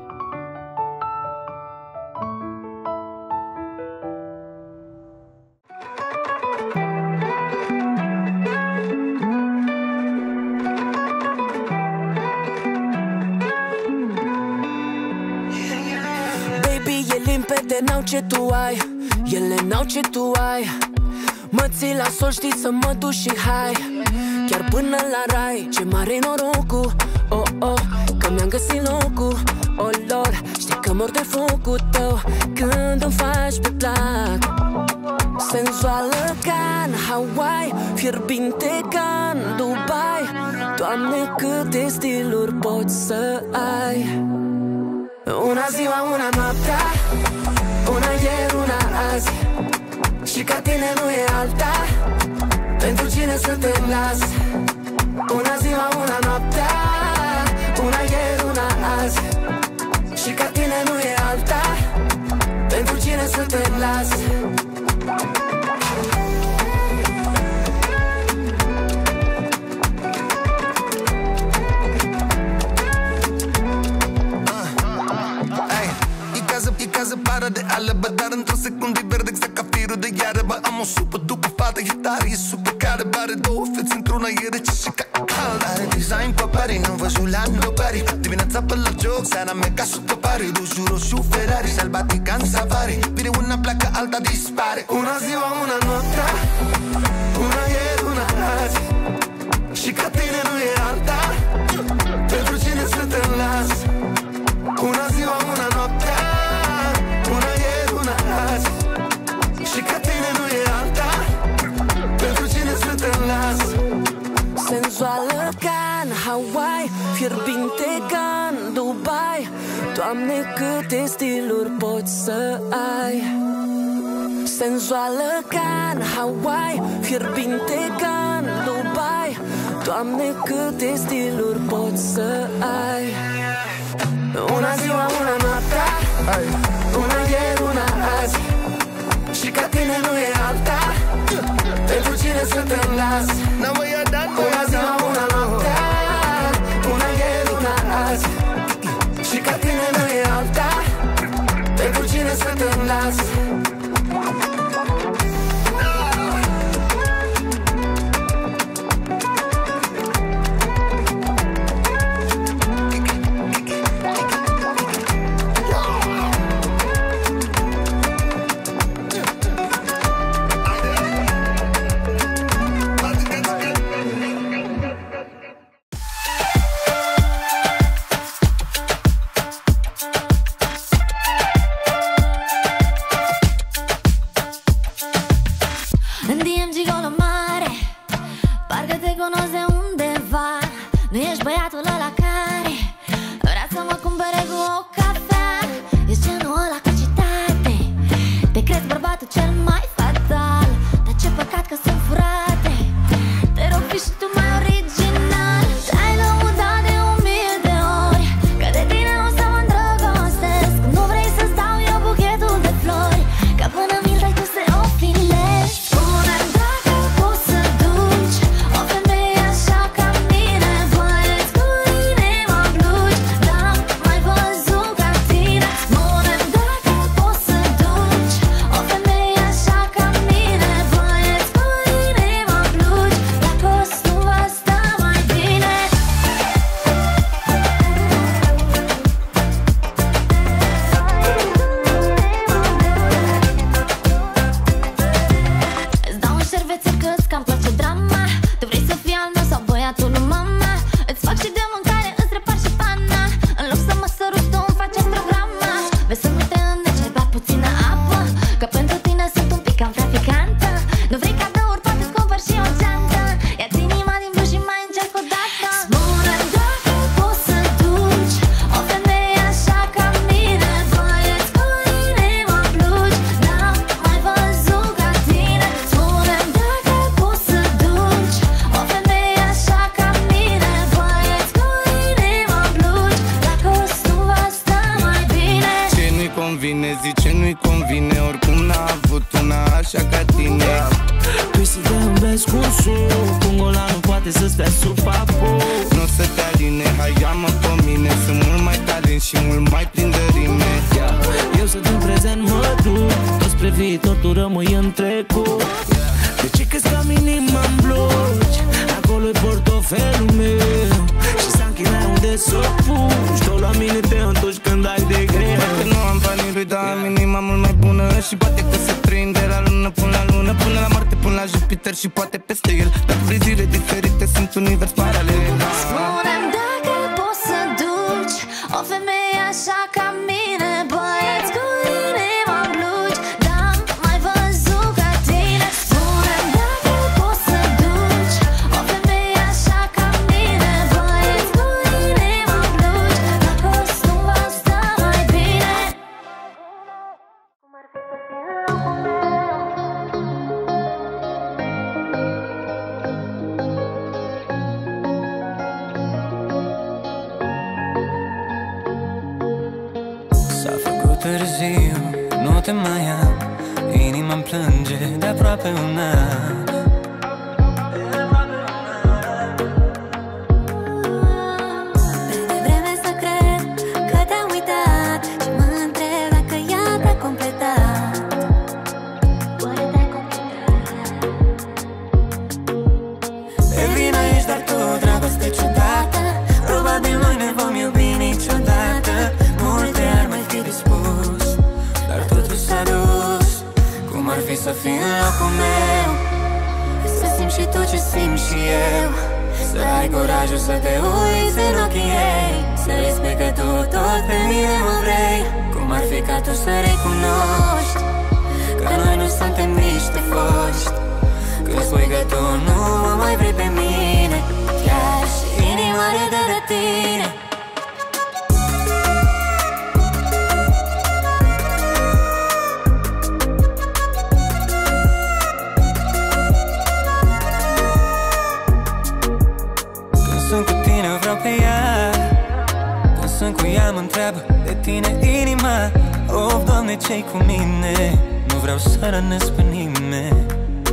Baby, e limpede, n-au ce tu ai. Ele n-au ce tu ai. Mă ții la sol, știi să mă duci și hai. Chiar până la rai, ce mare norocul. Oh, oh, că mi-am găsit locul. Oh, lor, știi că mor de focul tău când îmi faci pe plac. Senzuală ca în Hawaii, fierbinte ca în Dubai. Doamne, câte stiluri poți să ai. Una ziua, una noaptea, una ieri, una azi. Și ca tine nu e alta, pentru cine să te las. Una ziua, una noaptea, una ieri, una azi. Și ca tine nu e alta, pentru cine să te las. Casa para de ală, dar într-o secundă e verde exact ca firul de iară. Bă, am o supă după fată, e tare, e super care. Bare două fețe într-una, e rece și ca cald. Are design pe pari, nu văzut la nobody. Dimineața pe la joc, seara mega super pari. Roșu, roșu, Ferrari, sălbatica în safari. Vine una, pleacă, alta dispare. Una ziua, una noaptea, una ieri, una azi. Și ca tine nu e alta, pentru cine să te las. Una ziua, una noaptea, una ieri, una azi. Și ca tine nu e alta, pentru cine să te las. Senzuală ca în Hawaii, fierbinte ca în Dubai. Doamne, câte stiluri poți să ai, senzuală ca în Hawaii, fierbinte ca în Dubai. Doamne, câte stiluri poți să ai. Una ziua, una noaptea, una ieri, una azi, și ca tine nu e alta. Pentru cine să te las? Una ziua, una noaptea, una ieri, una azi, și ca tine nu e alta. Pentru cine să te las? Și poate peste el, dar privire diferite sunt univers paralele. Spune-mi dacă poți să duci o femeie așa ca mine, băieți cu inima în blugi, dar mai văzut ca tine. Spune-mi dacă poți să duci o femeie așa ca mine, băieți cu inima în blugi, dacă nu va sta mai bine. Cum ar fi să fie locul meu? Târziu, nu te mai am, inima-mi plânge de aproape un an. De vreme să cred că te-am uitat și mă întreb dacă ea te-a completat. Oare te-ai completat? Pe vină ești doar tu, dragoste ciudată. Probabil noi ne vom iubi niciodată. Multe ar mai fi de spus, dar totul s-a dus. Cum ar fi să fii în locul meu, să simți și tu ce simt și eu, să ai curajul să te uiți în ochii ei, să-i spui că tu tot pe mine mă vrei. Cum ar fi ca tu să recunoști că noi nu suntem niște foști, când spui că tu nu mă mai vrei pe mine, chiar și inima râde de tine. spune ce-i cu mine, nu vreau să rănesc pe nimeni.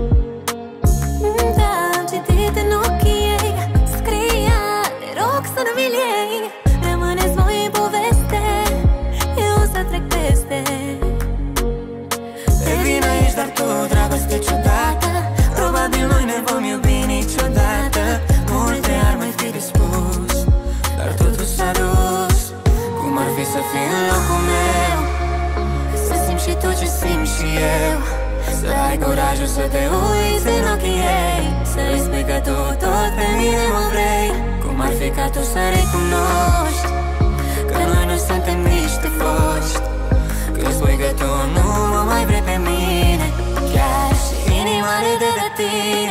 Da, am citit în ochii ei, scria, te rog să nu mi-l iei. Rămâneți voi în poveste, eu o să trec peste. Pe vină ești, dar tu, dragoste ciudată. Probabil noi ne vom iubi niciodată. Multe ar mai fi de spus, dar totul s-a dus. Cum ar fi să fii în locul meu, să simți și tu ce simt și eu, să ai curajul să te uiți în ochii ei, să-i spui că tu tot pe mine mă vrei. Cum ar fi ca tu să recunoști că noi nu suntem niște foști, că spui că tu nu mă mai vrei pe mine, chiar și inima râde de tine.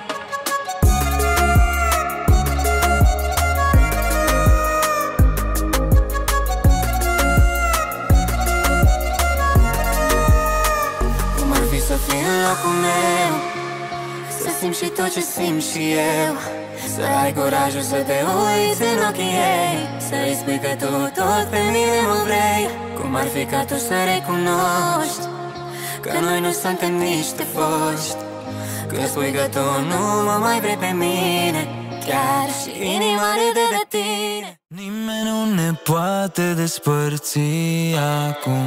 Să fii în locul meu, să simți și tot ce simt și eu, să ai curajul să te uiți în ochii ei, să-i spui că tu tot pe mine mă vrei. Cum ar fi ca tu să recunoști că noi nu suntem niște foști, că spui că tu nu mă mai vrei pe mine, chiar și inima râde de tine. Nimeni nu ne poate despărți acum.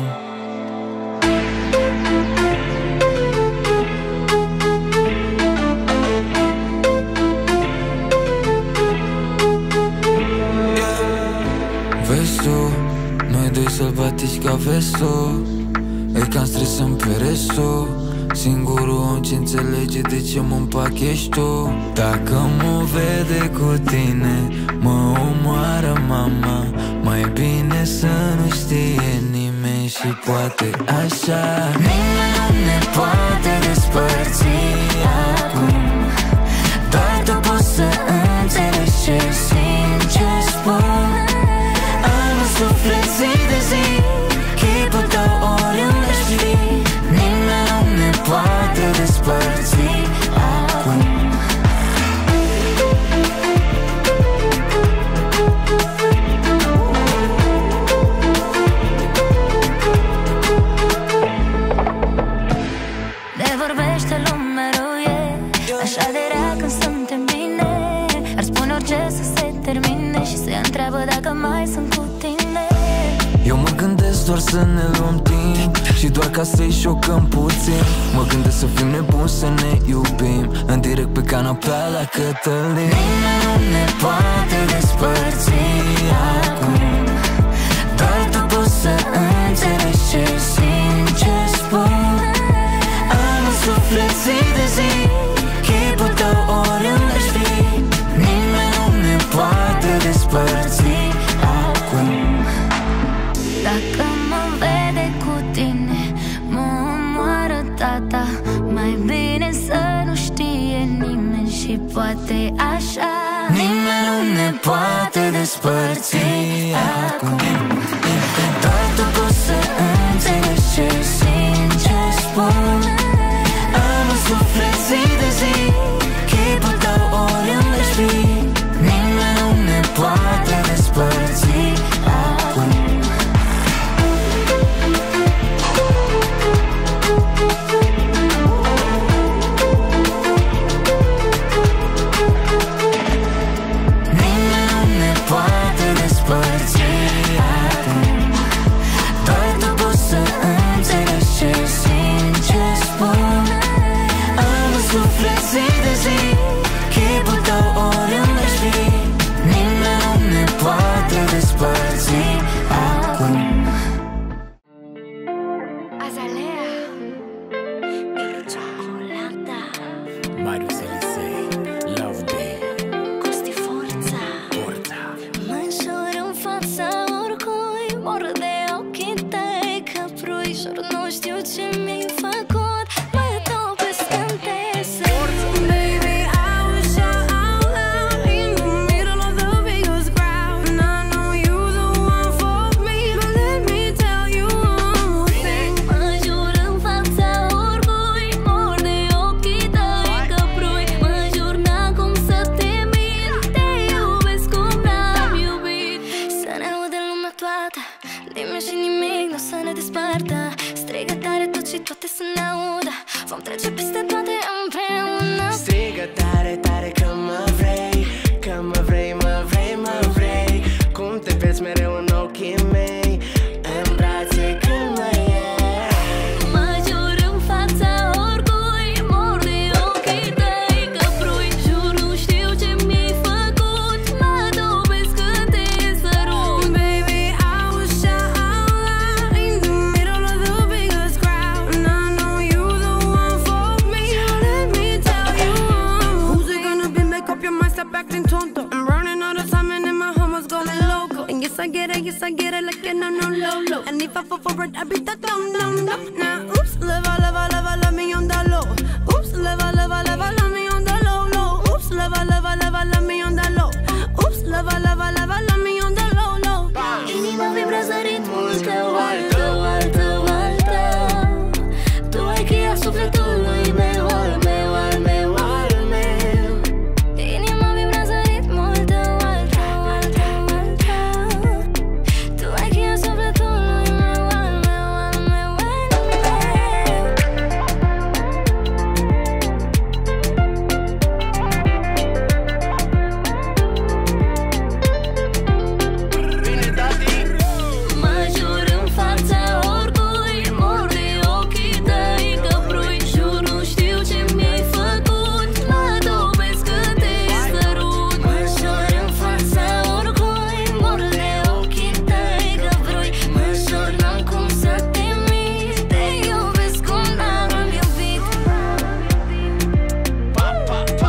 Vezi tu, noi doi sălbatici ca vestul, e cam stresăm pe restul. Singurul om ce înțelege de ce mă împachești tu. Dacă mă vede cu tine, mă omoară mama. Mai bine să nu știe nimeni și poate așa. Nimeni nu ne poate despărți acum, doar tu poți să înțelegi ce simt, ce spun. Am în suflet zi de zi, chipul tău oriunde aș fi. Nimeni nu ne poate despărți acum. Ne vorbește lumea ruie, așa de rea când suntem bine. Ar spune orice să se termine și se întreabă dacă mai sunt cu tine. Eu mă gândesc doar să ne luăm timp și doar ca să-i șocăm puțin. Mă gândesc să fim nebuni, să ne iubim în direct pe canapea la Cătălin. Nimeni nu ne poate despărți acum, doar tu poți să înțelegi ce simt, ce spun. Am în suflet zi de zi, chipul tău oriunde aș fi. Nimeni nu ne poate despărți acum. Dacă mă vede cu tine, mă omoară tata. Mai bine să nu știe nimeni și poate așa. Nimeni nu ne poate despărți acum, doar tu poți să înțelegi ce simt, ce spun. Am în suflet zi de zi, chipul tău oriunde aș fi. Nimeni nu ne poate despărți acum. Poate despărți acum, doar tu poți să înțelegi ce simt, ce spun. Am în suflet zi de zi, chipul tău oriunde aș fi. Nimeni nu ne poate despărți acum. Azalea e ciocolata. Marius Elisei, Love Day, Costi Forța. Mă înșor în fața oricui, mor de ochii tăi căprui. Jur nu știu ce mi-ai făcut, mă dau peste întese. Baby, I was shot out loud in the middle of the biggest crowd, and I know you the one for me, but let me tell you one more thing. Mă jur în fața oricui, mor de ochii tăi căprui. Mă jur n-acum să te mint, te iubesc cum n-am iubit. Să ne audă lumea toată, nimeni și nimic nu să ne despartă. if I fall for it, I beat that down, down, down. Now, oops, live, I live, I live, I love me on the low. Oops, live, I live, I live, I love me on the low, low. Oops, live, I live, I live, I love me on the low. Oops, live, I live, I live, I love me on the low, low. Inima vibrează ritmul tău, al tău, al tău, al tău. Tu ai cheia sufletului meu, al meu, al meu, al meu. Inima vibrează ritmul tău, al tău, al tău, al tău. Tu ai cheia sufletului meu, al meu, al meu, al meu. Mă jur în fața oricui, mor de ochii tăi căprui. Jur nu știu ce mi-ai făcut, mă dobesc când te sărut. Mă jur în fața oricui, mor de ochii tăi căprui. Mă jur n-am cum să te mir, te iubesc cum n-am iubit. Pa, pa, pa.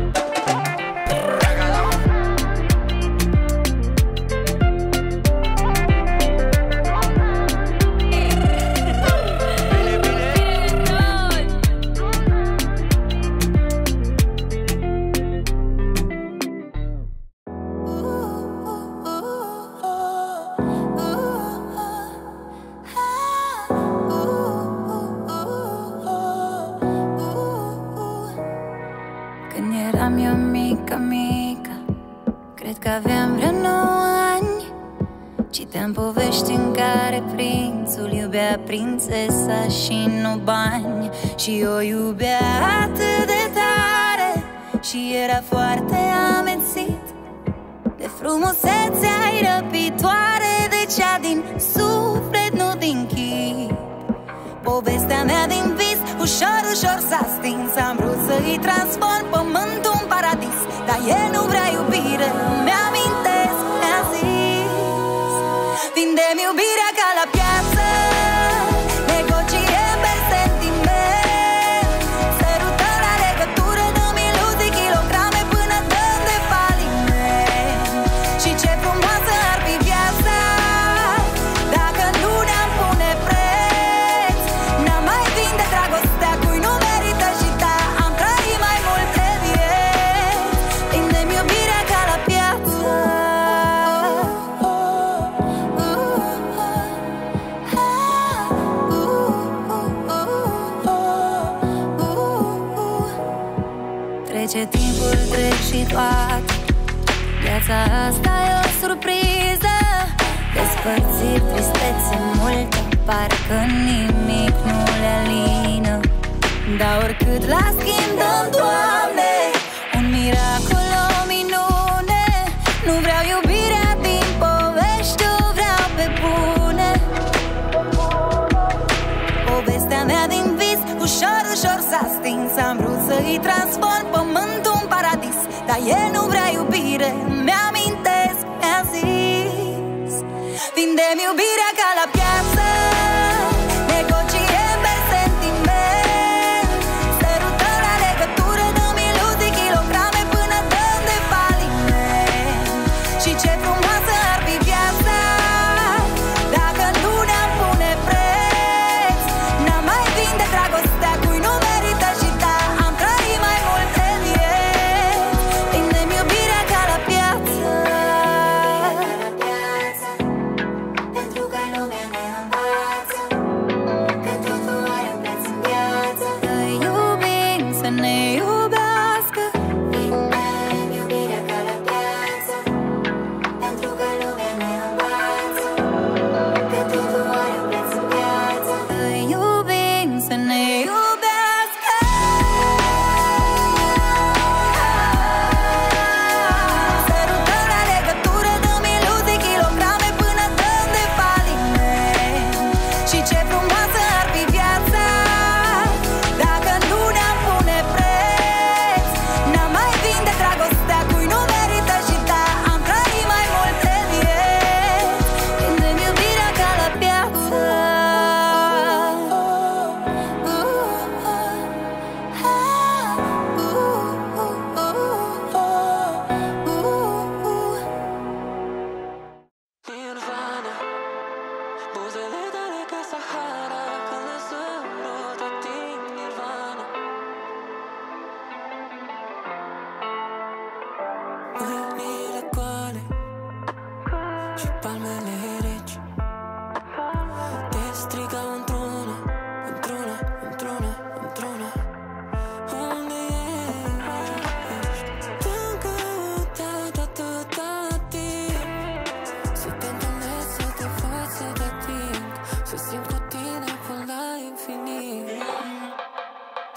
Când eram eu mică, mică, cred că aveam vreo nouă ani. Citeam povești în care prințul iubea prințesa și nu bani. Și o iubea atât de tare și era foarte amețit de frumusețea răpitoare, de cea din suflet, nu din chip. Povestea mea din vis, ușor, ușor s-a stins. Am vrut să-i transform pământul în paradis, dar el nu vrea iubire, mi-amintesc, mi-a zis. Vindem iubirea ca la piață, negociem pe sentiment. Sărutăm la legătură, dăm iluzii, kilograme până dăm de faliment. Și ce frumoasă ar fi viața dacă nu ne-am pune preț. N-am mai vinde dragostea cui nu merită și da, am trăit mai multe vieți. Vindem iubirea ca la piață. Trece timpul, trec și toate, viața asta e o surpriză. Despărțiri, tristețe multe, parcă nimic nu le alină. Dar oricât la schimb dăm, Doamne, un miracol, o minune. Nu vreau iubirea din povești, o vreau pe bune. Povestea mea din vis, ușor, ușor s-a stins. Am vrut să-i transform pământul în paradis, dar el nu vrea iubire, mi-amintesc, mi-a zis. Vindem iubirea ca la piață, negociem pe sentiment. Sărutăm la legătură, dăm iluzii, kilograme până dăm de faliment. Și ce frumoasă ar fi viața dacă nu ne-am pune preț. N-am mai vinde dragostea cui nu merită și da, am trăit mai multe vieți. Vindem iubirea ca la piață, pentru că lumea ne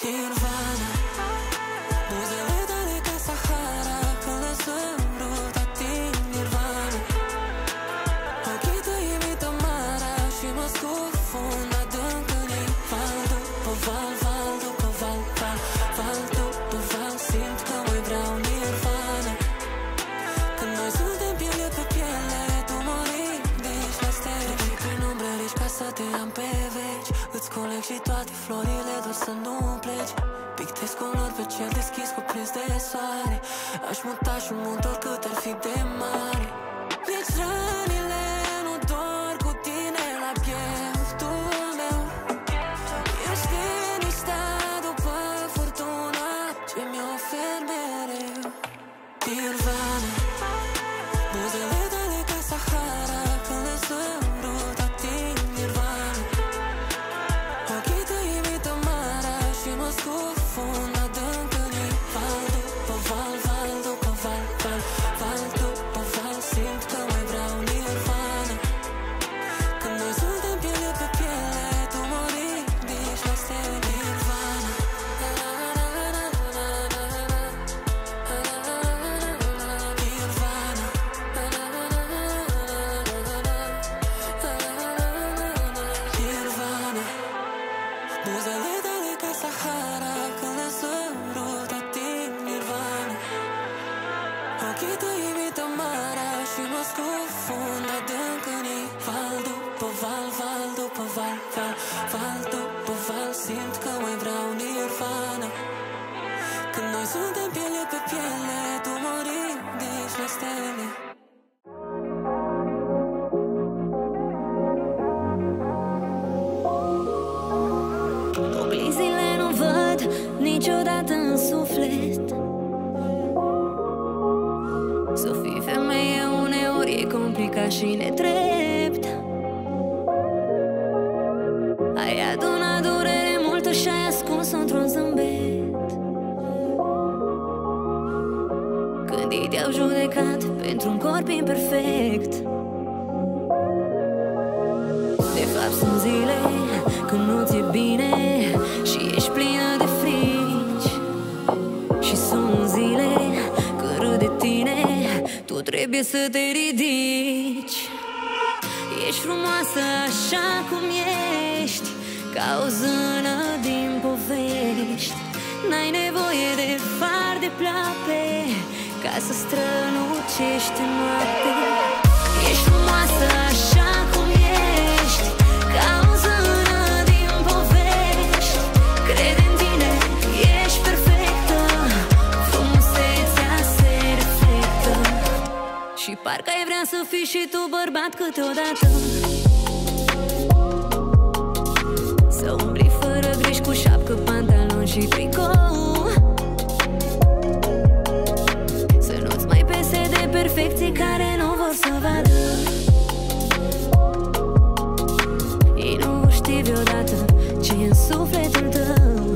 Nirvana. Buzele tale ca Sahara, când le sărut ating Nirvana. Ochii tăi imită marea și mă scufund adânc în ei. Val după val, val după val, val, val după val, simt că mai vreau Nirvana. Când noi suntem piele pe piele, tu mă ridici la stele. Și prin umbrelici ca să te am pe veci. Îți coleg și toate florile doar să nu pleci. Pictez culori pe cer deschis cuprins de soare. Aș muta și un munt oricât ar fi de mare. Nici rănile nu dor cu tine la pieptul meu. Ești liniștea după furtuna ce mi ofer mereu. Nirvana. Buzele tale ca Sahara, când le sărut ating Nirvana. Ochii tăi imită marea și mă scufund adânc în ei. Val după val, val după val, val, val după val, simt că mai vreau Nirvana. Când noi suntem piele pe piele, tu mă ridici la stele. Nirvana. Nirvana. Buzele tale ca Sahara, când le sărut ating Nirvana. Ochii tăi imită marea și mă scufund adânc în ei. Val după val, val după val, val, val după val, simt că mai vreau Nirvana. Când noi suntem piele pe piele, tu mă ridici la stele. Oglinzile nu văd niciodată în suflet. Să fii femeie uneori e complicat și nedrept. Ai adunat durere multă și ai ascuns într-un zâmbet. Când ei te-au judecat pentru un corp imperfect. De fapt sunt zile când nu ți-e bine și ești plină de frici. Și sunt zile când râd de tine, tu trebuie să te ridici. Ești frumoasă așa cum ești, ca o zână din povești. N-ai nevoie de far de ploape ca să strălucești în noapte. Ești frumoasă așa cum ești, ca o zână din povești. Crede în tine, ești perfectă, frumusețea se reflectă. Și parcă ai vrea să fii și tu bărbat câteodată. Să umbli fără griji cu șapcă, pantaloni și tricou. Să nu-ți mai pese de perfecții care nu vor să vadă. Ei nu știi vreodată ce e în sufletul tău.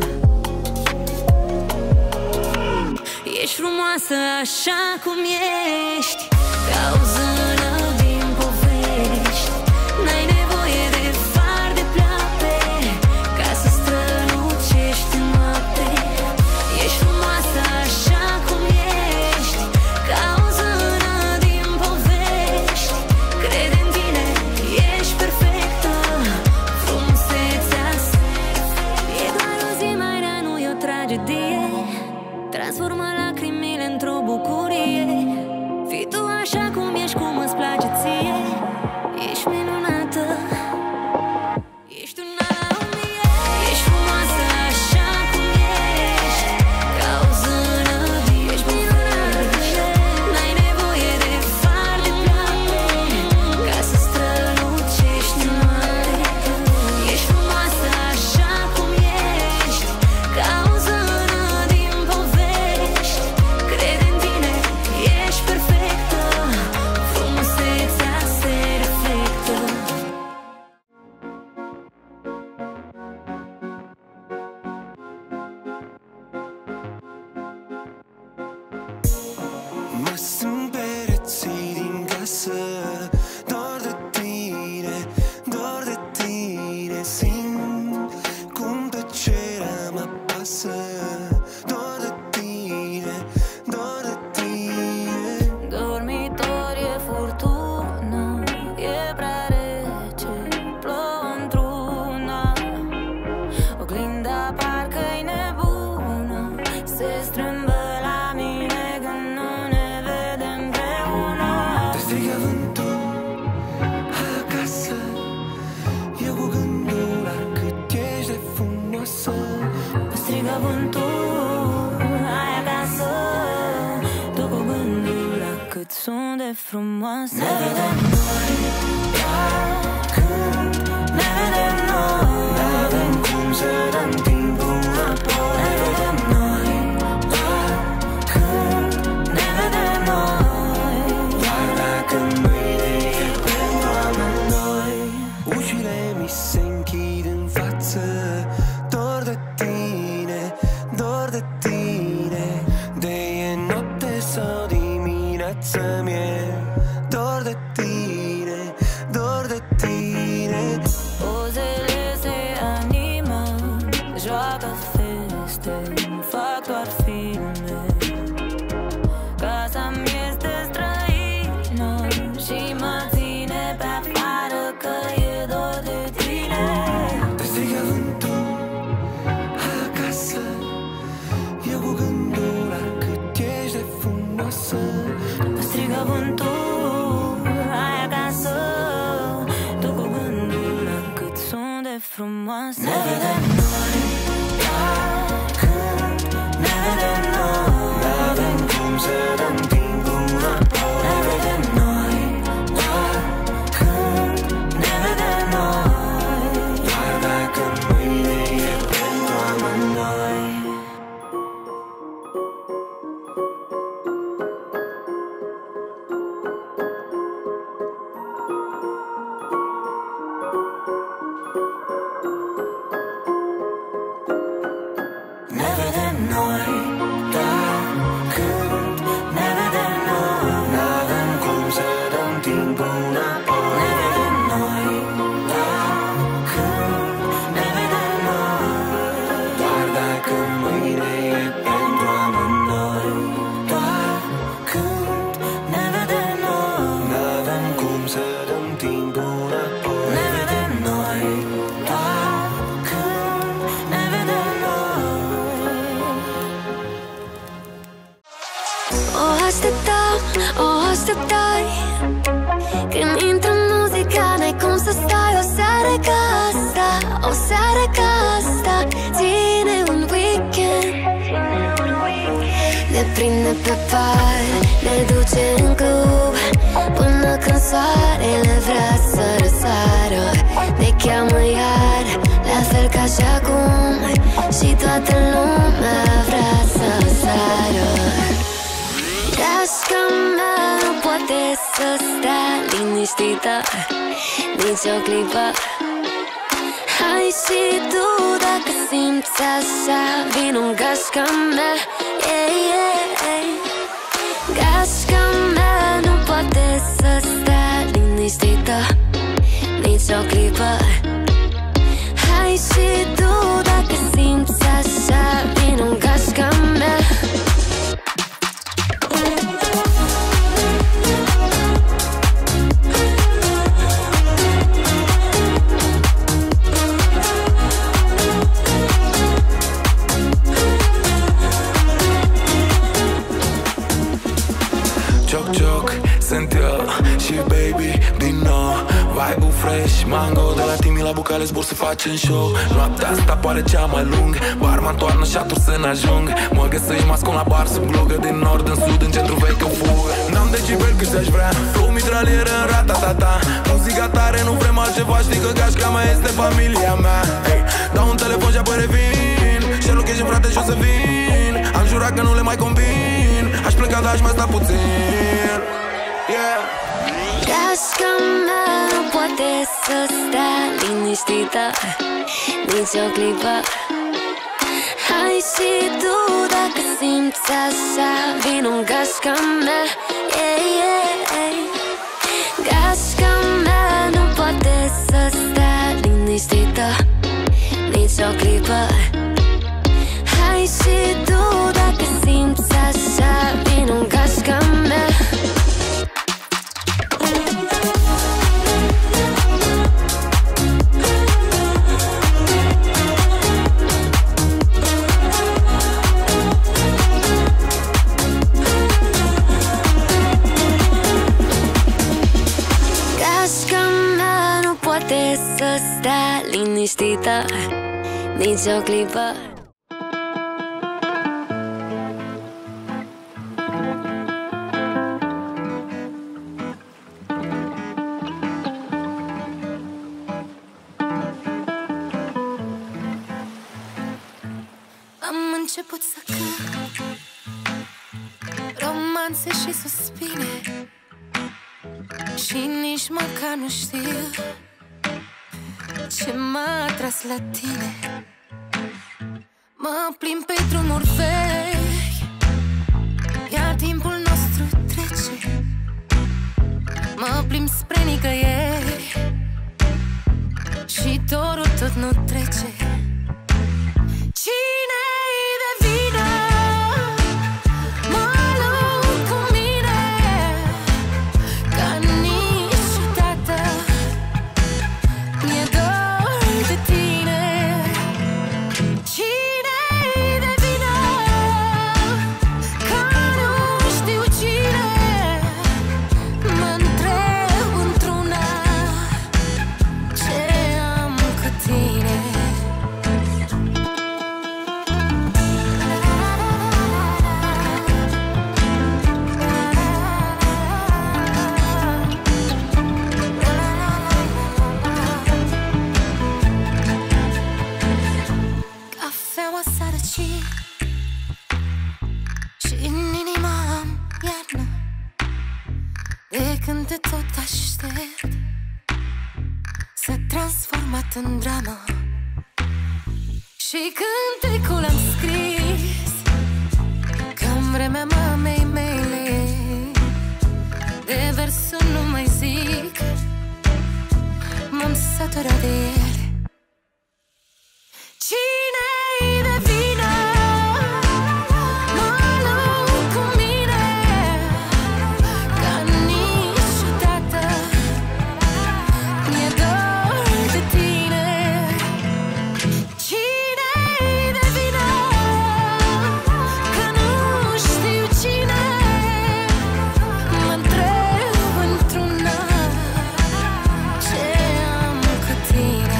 Ești frumoasă așa cum ești, ca o zână din povești. N-ai nevoie de far de ploape ca să strălucești în noapte. Ești frumoasă așa cum ești, ca o zână din povești. Crede în tine, ești perfectă, frumusețea se reflectă. E doar o zi mai rea, nu e o tragedie. Transformă lacrimile într-o bucurie. Fii tu așa cum ești, cum îți place ție. Ești minunată, ești una la o mie. Ești frumoasă așa cum ești, ca o zână din povești. N-ai nevoie de far de ploape ca să strălucești în noapte. Ești frumoasă așa cum ești, ca o zână din povești. Crede în tine, ești perfectă, frumusețea se reflectă. Mă sunt pereții din casă, dor de tine, dor de tine. Simt cum tăcerea mă apasă. avântur. Hai acasă, tu cu gândul la cât sunt de frumoasă. Ne vedem noi, doar când ne vedem noi. N-avem cum să dăm timpul înapoi. Ne vedem noi, doar când ne vedem noi. Doar dacă mâine e pentru amândoi. Ușile mi se închid în față. Dor de tine, dor de tine. De e noapte sau dimineață mie. Dor de tine, dor de tine. Pozele se animă, joacă feste, fac doar filme. Casa-mi este străină și mă ține pe afară că e dor de tine. Te strigă vântul, hai acasă. Eu cu gândul la cât ești de frumoasă. Te strigă vântul, hai acasă. Tu cu gândul la cât sunt de frumoasă. Ne vedem noi, doar când ne vedem noi. N-avem cum să dăm timpul înapoi. Ne vedem noi, doar când ne vedem noi. Doar dacă mâine e pentru amândoi. Ne vedem noi, doar când ne vedem noi. N-avem cum să dăm timpul înapoi. Ne vedem noi, doar când ne vedem noi. Doar dacă mâine e pentru amândoi. Doar când ne vedem noi. N-avem cum să dăm timpul înapoi. Ne vedem noi, doar când ne vedem noi. O așteptam, o așteptai. Când intră muzica, n-ai cum să stai. O seară ca asta, o seară ca asta ține un weekend. Ne prinde pe par, ne duce în club până când soarele vrea să răsară. Ne cheamă iar, la fel ca și acum, și toată lumea vrea să sară. Gașca mea nu poate să stea liniștită nici o clipă. Hai și tu dacă simți așa, vino în gașca mea, yeah, yeah. Gașca mea nu poate să stea liniștită nici o clipă. Hai și tu dacă simți așa, vino în gașca mea. Cioc-cioc, sunt eu și baby din nou. Vibe-ul fresh, mango. De la Timi la Bucale zbor să facem show. Noaptea asta pare cea mai lungă. Barman toarnă șaturi să ne ajung. Mă găsești mascul la bar sub glogă. Din nord în sud, în centru vechi o fugă. N-am decibel cât aș vrea. Flow mitralieră în rata-ta-ta. Muzica tare, nu vrem altceva. Știi că gașca mea este familia mea. Hey, dau un telefon și apoi revin. Și location frate și o să vin. Am jurat că nu le mai combin. Aș pleca, dar aș mai sta puțin. Yeah. Gașca mea nu poate să stea liniștită nici o clipă. Hai și tu dacă simți așa, vino în gașca mea, yeah, yeah. Gașca mea nu poate să stea liniștită nici o clipă. Hai și tu dacă simți așa, vino în gașca mea. să stea liniștită nici o clipă. început să cânt romanțe și suspine și nici măcar nu știu ce m-a atras la tine. Mă plimb pe drumuri vechi, iar timpul nostru trece. Mă plimb spre nicăieri și dorul tot nu trece. Cine-i de vină? Mă lupt cu mine ca niciodată. Mi-e dor de tine. Cine-i de vină? Că nu știu cine. Mă întreb într-una ce am cu tine. Cafeaua s-a răcit și în inima am iarnă. De când te tot aștept, s-a transformat în dramă. Și cântecul am scris că-n vremea mamei mele, de versul nu mai zic, m-am săturat de ele. Cine-i de vină? Mă lupt cu mine ca niciodată. Mi-e dor de tine. Cine-i de vină? Că nu știu cine. Mă întreb într-una ce am cu tine.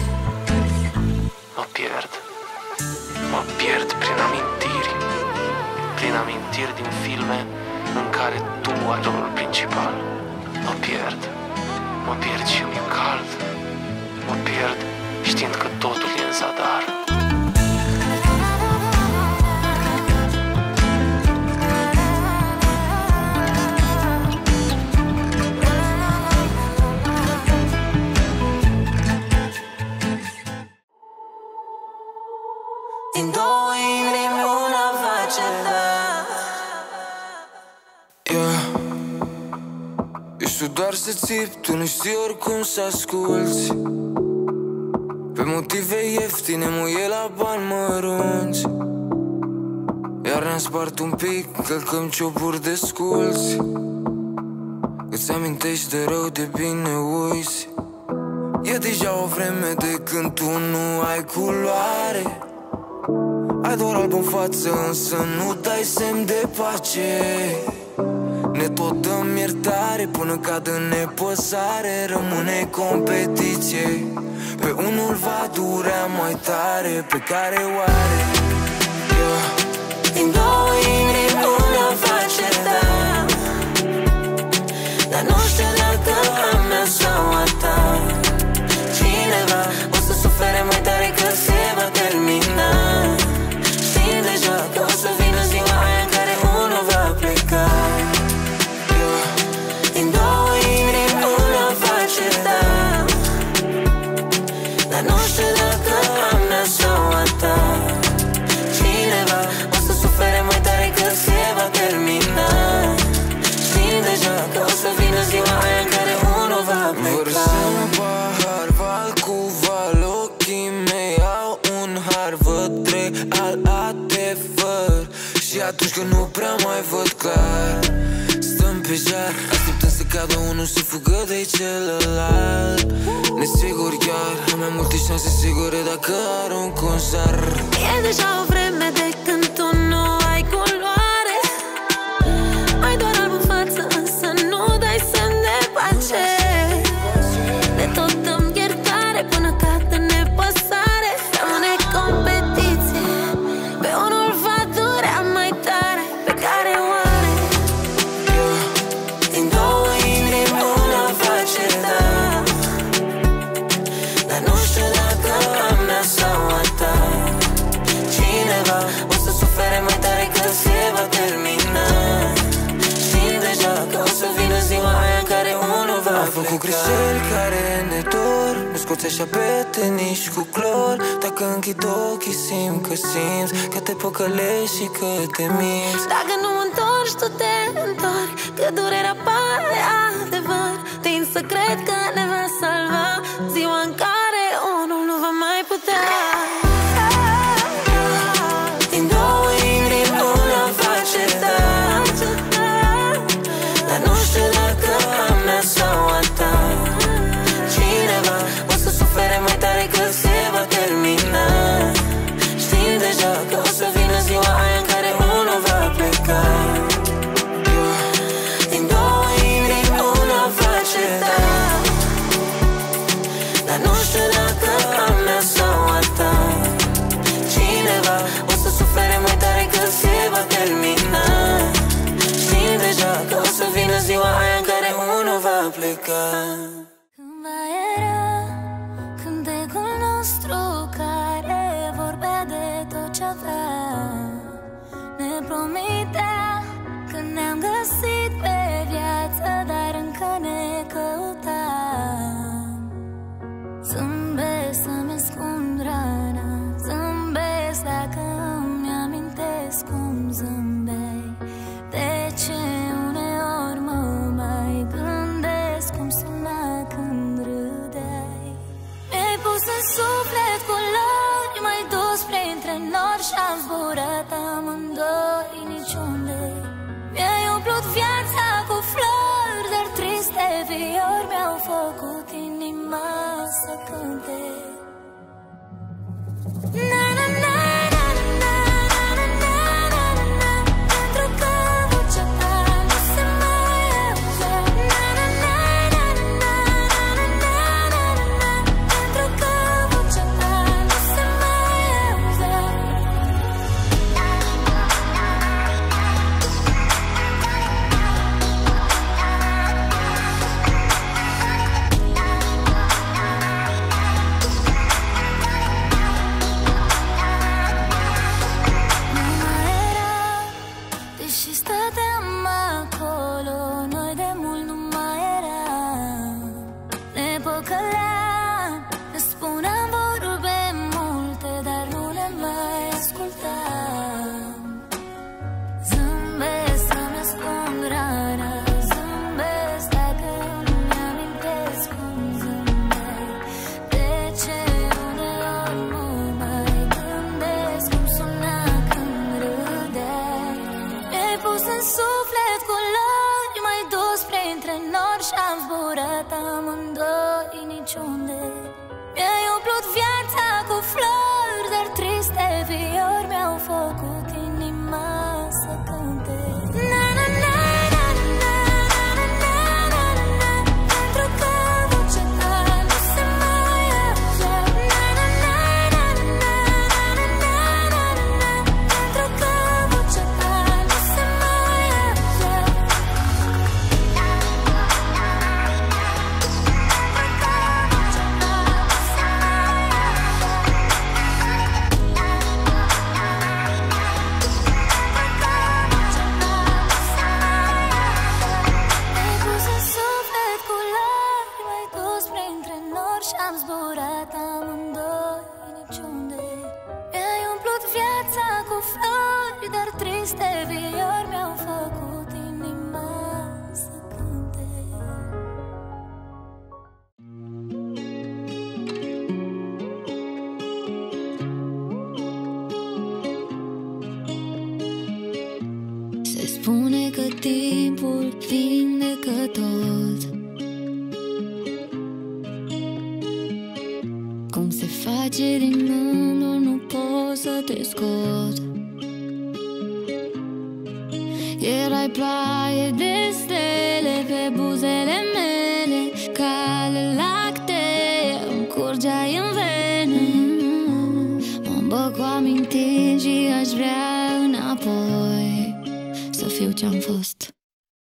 Mă pierd, mă pierd prin amintiri, prin amintiri din filme în care tu ai rolul principal. Mă pierd, mă pierd și mi-e cald. Mă pierd știind că totul e în zadar. Din două inimi una face da. Yeah. Eu știu doar să țip, tu nu știi oricum să asculți. Pe motive ieftine muie la bani mărunți. Iar ne-am spart un pic, călcăm ciopuri de sculți. Îți amintești de rău, de bine uiți. E deja o vreme de când tu nu ai culoare. Ai doar alb în față, însă nu dai semn de pace. Ne tot dăm iertare până cad în nepăsare. Rămâne competiție, pe unul va durea mai tare. Pe care oare? Yeah. Din două inimi una face da. Dar nu știu dacă a mea sau a ta. Cineva o să sufere mai tare că se va termina. Știm deja că o să vină ziua aia în care unul va pleca. Yeah. Din două inimi una face da. Dar nu știu dacă a mea sau a ta. Cineva o să sufere mai tare că se va termina. Știm deja că o să vină ziua aia în care unul va pleca. Vărsăm în pahar, val cu val, ochii mei au un har. Văd real adevăr și atunci când nu prea mai văd clar, stăm pe jar, așteptăm să cadă unul și fugă de celălalt. Nesigur chiar, am mai multe șanse sigure dacă arunc un zar. E deja o vreme de când tu nu ai culoare. Ai doar alb în față, însă nu dai semn de pace. Ne tot dăm iertare până cad în nepăsare. Rămâne competiție, pe unul va durea mai tare. Pe care oare? Din două inimi una face da. Dar nu știu dacă a mea sau a ta. Cineva o făcut greșeli care ne dor, nu scoți așa pete nici cu clor. Dacă închid ochii simt că simți că te păcălești și că te minți. Dacă nu mă întorci, tu te întorci, că durerea pare adevăr. Tind să cred că ne va salva ziua în care unul nu va mai putea. Din două inimi una face da, dar nu știu dacă a mea sau a ta. Cineva o să sufere mai tare că se va termina. Știm deja că o să vină ziua aia în care unul va pleca. Din două inimi una face da, dar nu știu dacă a mea sau a ta. Cineva o să sufere mai tare că se va termina. Știm deja că o să vină ziua aia în care unul va pleca. Cândva era cântecul nostru care vorbea de tot ce avea. Ne promitea că ne-am găsit pe viață, dar încă ne căutam. Zâmbesc să-mi ascund rana, zâmbesc dacă îmi amintesc cum zâmbeai. De ce uneori mă mai gândesc cum suna când râdeai. Mi-ai pus în suflet culori, m-ai dus printre nori și-am zburat amândoi niciunde. Mi-ai umplut viața cu flori, dar triste viori mi-au făcut inima să cânte. Na na na na na na na na na na, pentru că vocea ta nu se mai auzea. Na na na na na na na na na, pentru că vocea ta nu se mai auzea. Deși stăteam acolo, noi de mult nu mai eram. Ne păcăleam, ne spuneam vorbe multe, dar nu le mai ascultam. Zâmbesc să-mi ascund rana, zâmbesc dacă îmi amintesc cum zâmbeai. De ce uneori mă mai gândesc cum suna când râdeai. Mi-ai pus în suflet culori, m-ai dus printre nori și-am zburat amândoi niciunde. Mi-ai umplut viața cu flori, dar triste viori mi-au făcut inima să cânte. Na na na na na na na na na na, pentru că vocea ta nu se mai auzea. Na na na na na na na na na, pentru că vocea ta nu se mai auzea. Mi-ai pus în suflet culori, m-ai dus printre nori și-am zburat amândoi niciunde. Mi-ai umplut viața cu flori, dar triste viori mi-au făcut inima să cânte. Se spune că timpul vindecă tot. Cum se face din gânduri, nu pot să te scot. Erai ploaie de stele pe buzele mele, cale lactee îmi curgeai în vene. Mă îmbăc cu amintiri și aș vrea înapoi să fiu ce-am fost.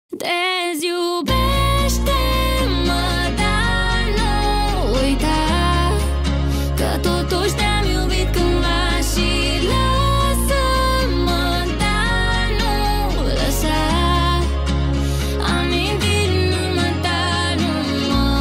Deziubește-mă, dar nu uita că totuși te-am iubit cândva și lasă-mă, dar nu lăsa amintiri în urmă ta, nu mă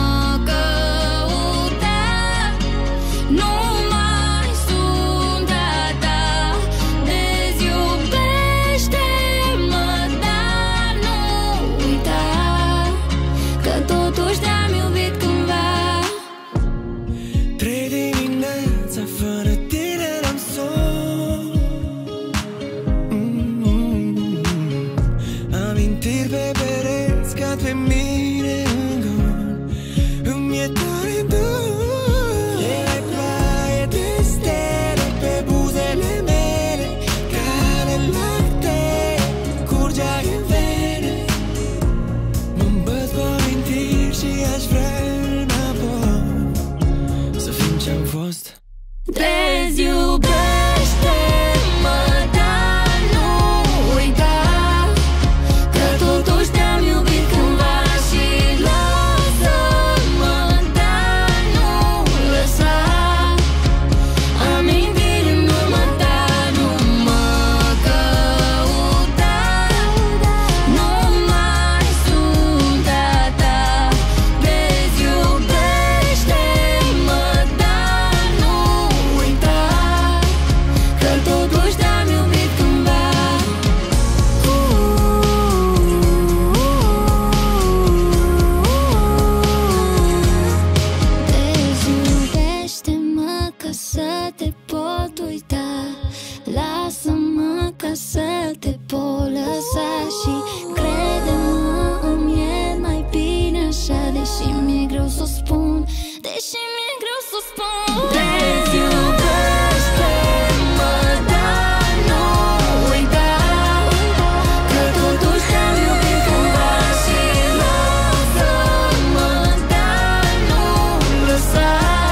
uita. Lasă-mă ca să te pot lăsa și crede-mă, îmi e mai bine așa. Deși mi-e greu să o spun, deși mi-e greu să o spun. Te iubește-mă, dar nu uita că totuși te-am iubit cândva. Și lasă-mă, dar nu lăsa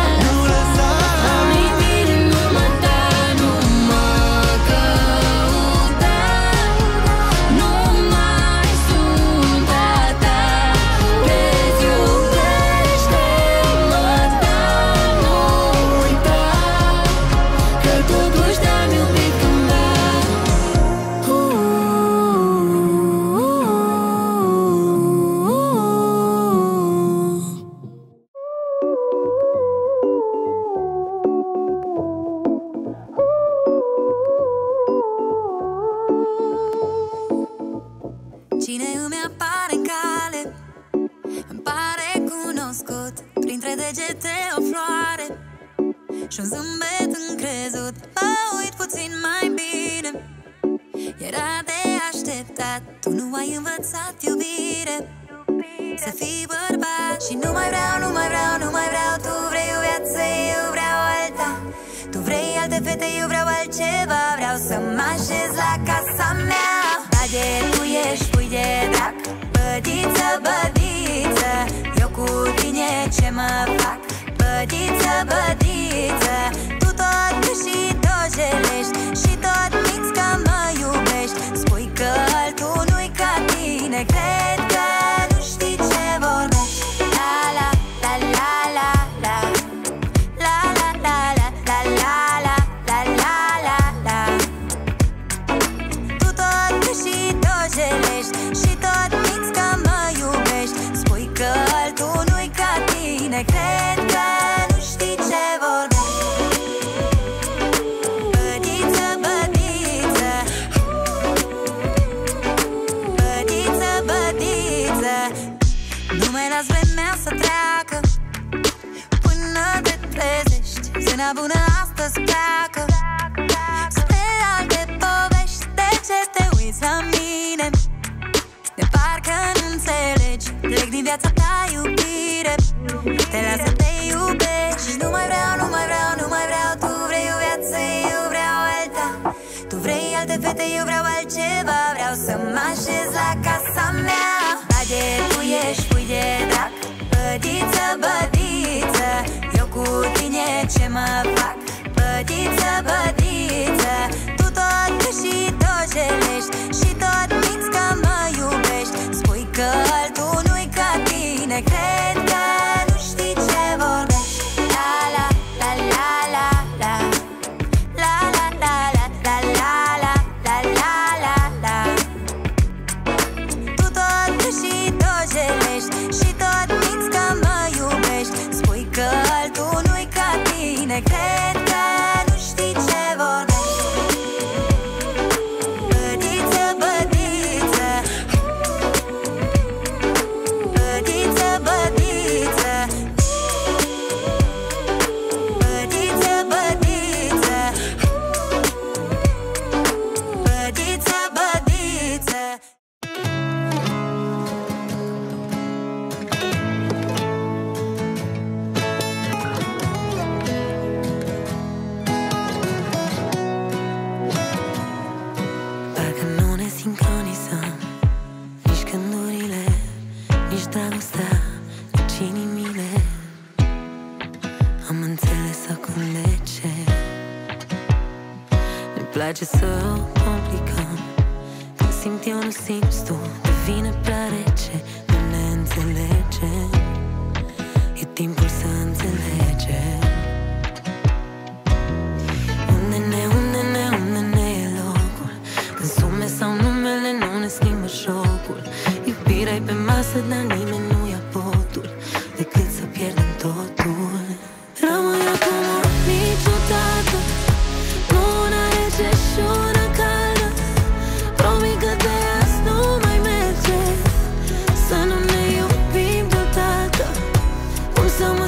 amintiri numai ta. Nu mă căuta, nu mai sunt a ta. Te iubește-mă, dar nu uita că totuși te-am iubit cândva. Cine îmi apare în cale, îmi pare cunoscut. Printre degete o floare și un zâmbet încrezut. Mă uit puțin mai bine, era de așteptat. Tu nu ai învățat iubire, să fii bărbat. Și nu mai vreau, nu mai vreau, nu mai vreau. Tu vrei o viață, eu vreau alta. Tu vrei alte fete, eu vreau altceva. Vreau să mă așez la casa mea. Bage, tu ești pui de drac, bădiță, bădiță. Eu cu tine ce mă fac? Bădiță, bădiță. Tu tot și tot gelești și tot minți că mă iubești. Spui că altul nu-i ca tine, cred că nu știi ce vorbești. La la la la la la la la la la la la la la la la. Tu tot și tot gelești și tot minți că mă iubești. Spui că altul nu-i ca tine, cred că nu știi ce vorbești. Bădiță, bădiță, bădiță, bădiță. Nu mai las vremea să treacă până te trezești. Zâna bună astăzi pleacă spre alte povești. De ce te uiți la mine? De parcă nu înțelegi. Plec din viața ta, iubire, te las să te iubești. Nu mai vreau, nu mai vreau, nu mai vreau. Tu vrei o viață, eu vreau alta. Tu vrei alte fete, eu vreau altceva. Vreau să mă așez la casa mea. Bage, tu ești pui de drac, bădiță, bădiță. Eu cu tine ce mă fac? Bădiță, bădiță. Tu tot și tot gelești și tot minți că mă iubești. Spui că altul nu-i ca tine, cred că nu știi ce vorbești. La la la la la la la la la la la la la la la la. Tu tot și tot gelești și tot minți că mă iubești. Spui că altul nu-i ca tine, cred că nu știi ce vorbești. Bădiță, bădiță, bădiță, bădiță, bădiță, bădiță, bădiță, bădiță. Parcă nu ne sincronizăm, nici gândurile, nici dragostea, nici inimile. Am înțeles acum de ce ne place să o complicăm. Când simt eu, nu simți tu, devine prea rece. Nu ne înțelegem, e timpul să înțelegem. Unde ne, unde ne, unde ne e locul? Când sume sau numele nu ne schimbă jocul. Iubirea-i pe masă, dar nimeni nu ia potul, decât să pierdem totul. Rămâi acum niciodată, nu una rece și una caldă. Promit că de azi nu mai merge să nu ne iubim deodată. Cum să mă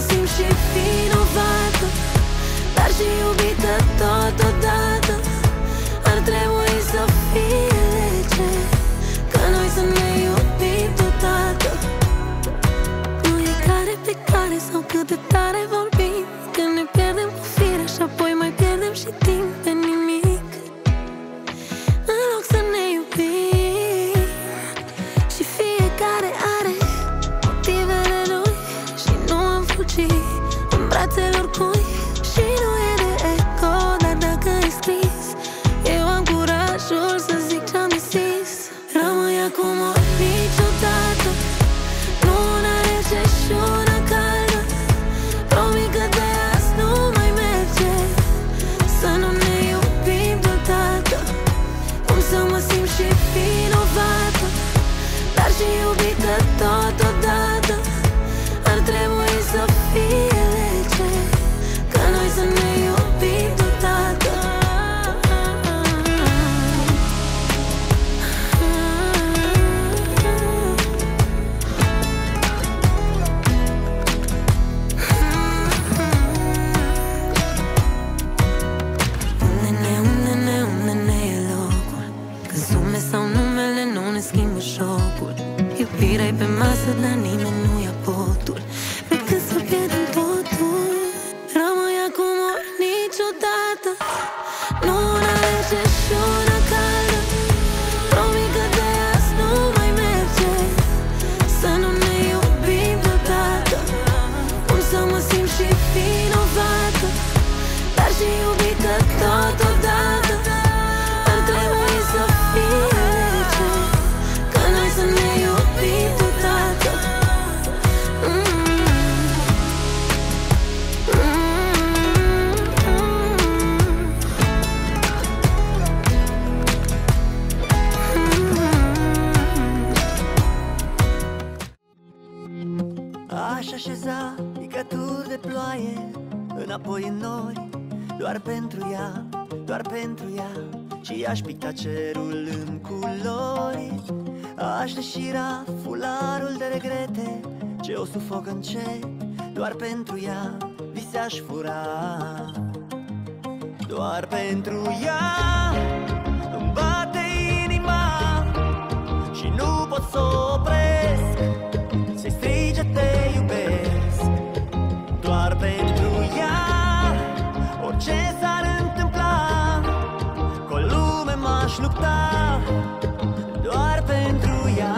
pentru ea și aș picta cerul în culori. Aș deșira fularul de regrete ce o sufoc încet. Doar pentru ea vise aș fura. Doar pentru ea îmi bate inima și nu pot să o opresc, să-i strige te iubesc. Doar pentru ea orice s-ar întâmpla, cu o lume m-aș lupta. Doar pentru ea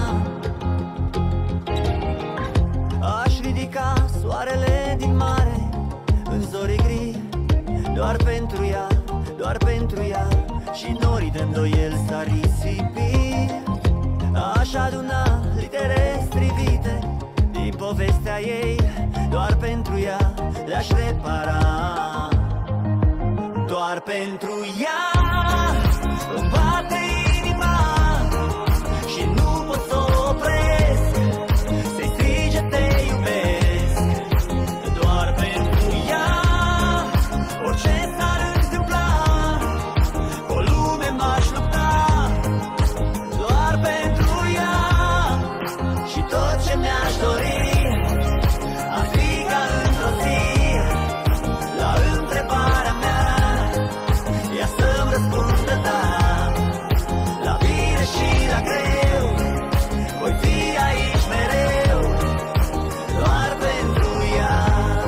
aș ridica soarele din mare în zorii gri. Doar pentru ea, doar pentru ea, și norii de îndoiel s-ar risipi. Aș aduna litere strivite din povestea ei. Doar pentru ea le-aș repara. Doar pentru ea îmi bate inima și nu pot să o opresc, să-i strige te iubesc. Doar pentru ea orice s-ar întâmpla, cu o lume m-aș lupta. Doar pentru ea și tot ce mi-aș dori am striga într-o zi la întrebarea mea, ea să-mi răspundă da. La bine și la greu voi fi aici mereu. Doar pentru ea,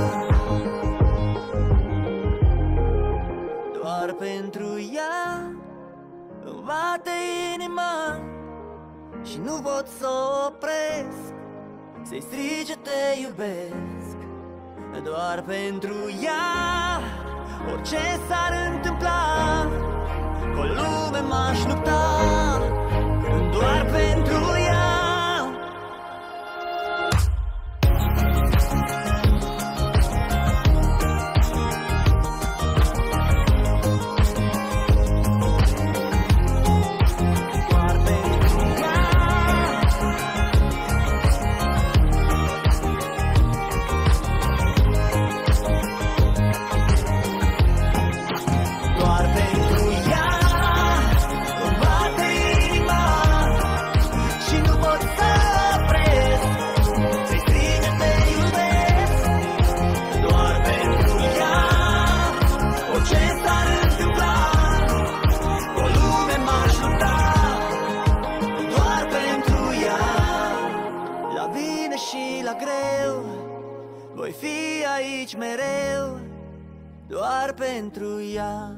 doar pentru ea îmi bate inima și nu pot să o opresc, să-i strige te iubesc. Doar pentru ea orice s-ar întâmpla, cu o lume m-aș lupta. Doar pentru ea. Voi fi aici mereu, doar pentru ea.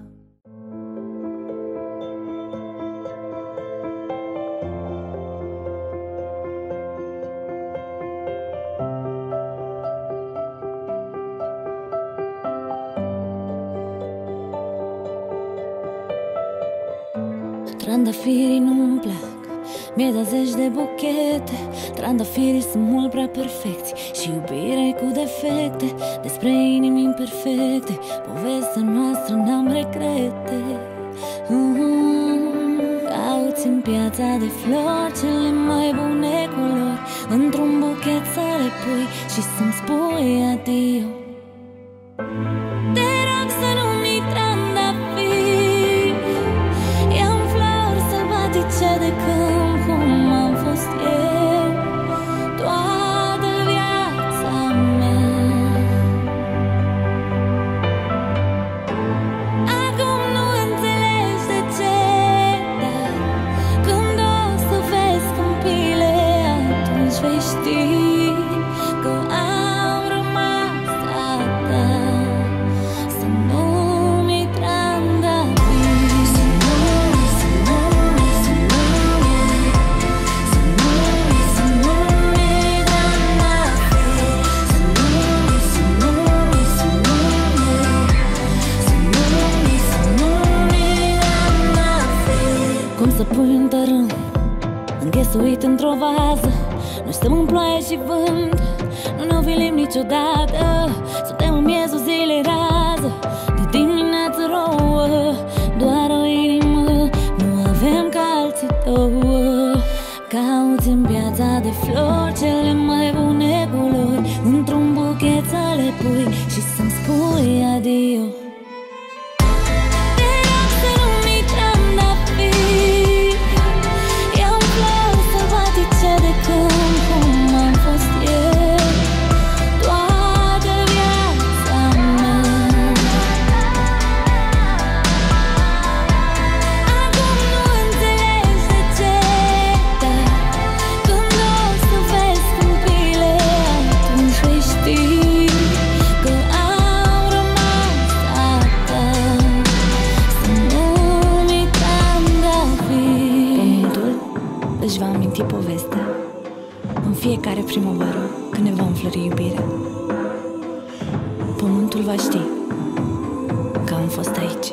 Trandafirii nu-mi plac, mi-e dat zeci de buchete. Trandafirii sunt mult prea perfecți și iubirea cu defecte. Despre inimi imperfecte, povestea noastră n-am regrete. mm-hmm. Cauți în piața de flori cele mai bune culori, într-un buchet să le pui și să-mi spui adio. Te rog să nu-mi trandafiri, ia-mi flori sălbatice de câmp, cum am fost eu toată viața mea. Acum nu înțelegi de ce, dar când o să vezi câmpile, atunci vei ști că am rămas a ta. Să nu-mi trandafiri, să nu-mi, să nu-mi, să nu-mi, să nu-mi, să nu-mi trandafiri, să nu-mi, să nu-mi, să nu-mi, să nu-mi, să nu-mi trandafiri. Cum să pui un tărâm înghesuit într-o vază? Noi stăm în ploaie și vânt, nu ne ovilim niciodată. Suntem în miezul zilei rază, de dimineață rouă, doar o inimă, nu avem ca alții două. Cauți în piața de flori cele mai bune culori, într-un buchet să le pui și să-mi spui adio. Te rog fiecare primăvară, când ne va înflori iubirea, pământul va ști că am fost aici.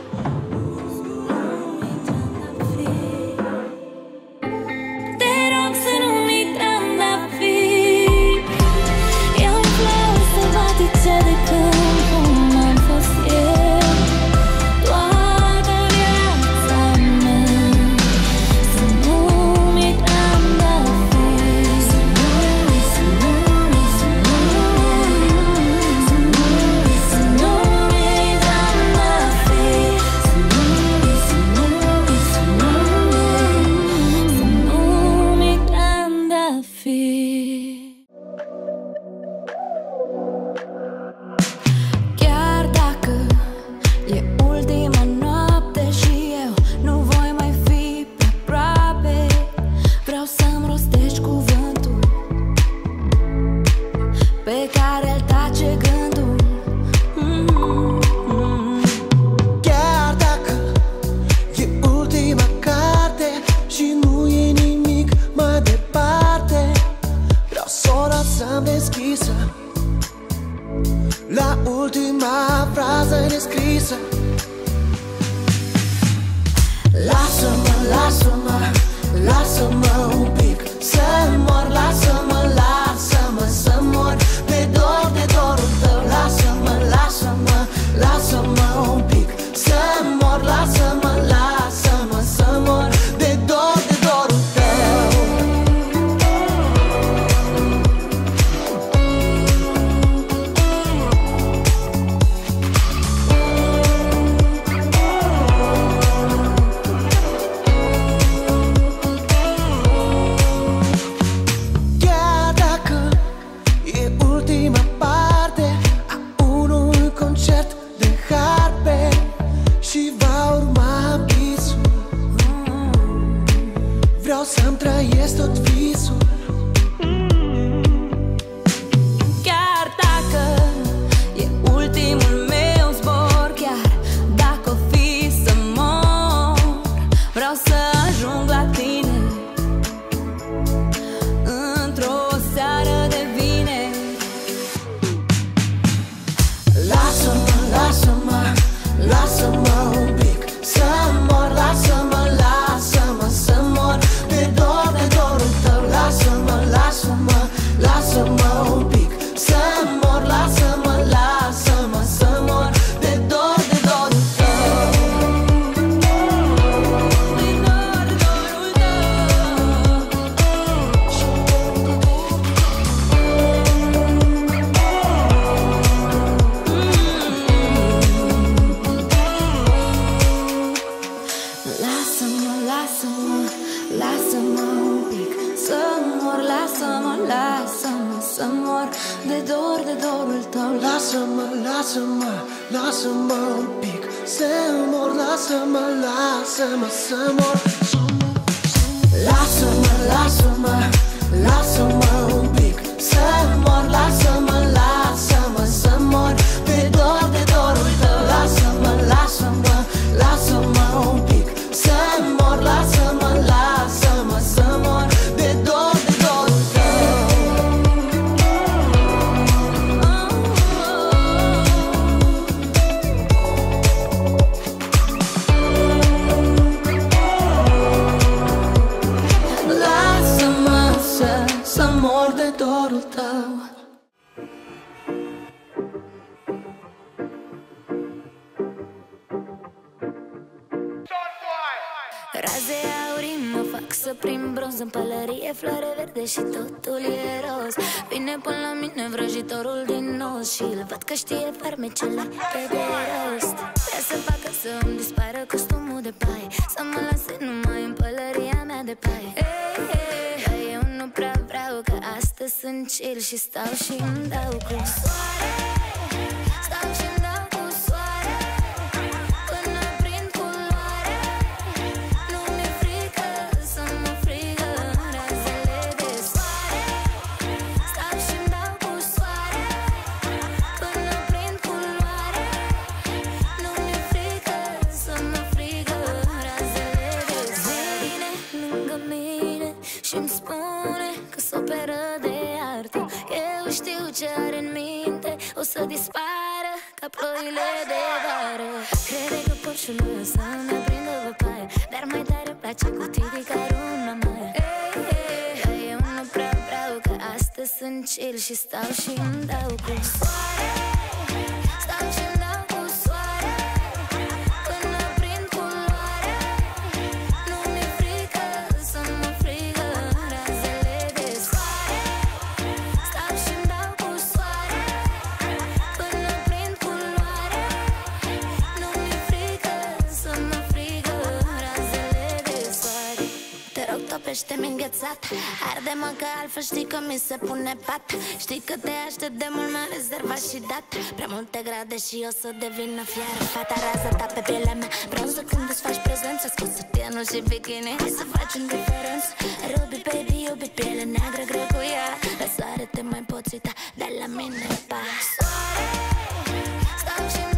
La ultima frază nescrisă. Lasă-mă, lasă-mă, lasă-mă un pic să mor. Lasă-mă, lasă-mă să mor de dor, de dorul tău. Lasă-mă, lasă-mă, lasă-mă un pic să mor. Lasă-mă, lasă-mă să mor de dor, de dorul tău. Să-mi trăiesc tot visul. Chiar dacă e ultimul meu zbor, chiar dacă o fi să mor, vreau să ajung la tine într-o seară de vineri. Lasă-mă, lasă-mă, lasă-mă un pic să mor. Lasă-mă, lasă-mă să mor de dor, de dorul tău. Lasă-mă, lasă-mă, lasă-mă un pic să mor. Lasă-mă, lasă-mă să mor de dor, de dorul tău. De dor, de dorul Lasă-mă, lasă-mă, lasă-mă un pic să mor. Lasă-mă, lasă-mă să mor de dor, de dorul tău. Lasă-mă, lasă-mă, lasă-mă un pic să mor. Lasă-mă, lasă-mă să mor. Lasă-mă, lasă-mă, lasă-mă un pic să mor. Lasă-mă, lasă-mă să mor de dor, de dorul tău. Lasă-mă, lasă-mă, lasă-mă un pic să mor. Lasă-mă, lasă-mă să mor de dor, de dorul tău. Lasă-mă să, să mor de dorul tău. Raze aurii mă fac să prind bronz în pălărie, floare verde și totul e roz. Vine până la mine vrăjitorul din nos și îl văd că știe farmecele pe de rost. Vrea să facă să-mi dispară costumul de paie, să mă lase numai în pălăria mea de paie. Hey, hey, dar eu nu prea vreau, că astăzi sunt chill și stau și îmi dau cu soare. Stau și-mi dau cu soare până prind culoare. Nu mi-e frică să mă frigă razele de soare. Stau și-mi dau cu soare până prind culoare. Nu mi-e frică să mă frigă razele de soare. Vine lângă mine și-mi spune că s-o peră zile de vară. Crede că porșul ăsta îmi aprinde văpaie, dar mai tare îmi place cu titi ca una mai. Dar eu nu prea vreau, că astăzi sunt chill și stau și îmi dau cu soare. Stau și îmi dau cu soare, până prind culoare. Nu mi-e frică să mă frigă razele de soare. Stau și îmi dau cu soare, până prind culoare. Nu mi-e frică să mă frigă razele de soare. Te rog, topește-mi înghețat, arde-mă că altfel știi că mi se pune pat. Știi că te aștept de mult, m-am rezervat și dat. Prea multe grade și o să devină fiară. Fata rază ta pe pielea mea, bronză când îți faci prezență. Scos sutienul și bikini, hai să facem diferență. Ruby baby, iubit, piele neagră, greu cu ea. La soare te mai poți uita, dar la mine pa. Soare, stau și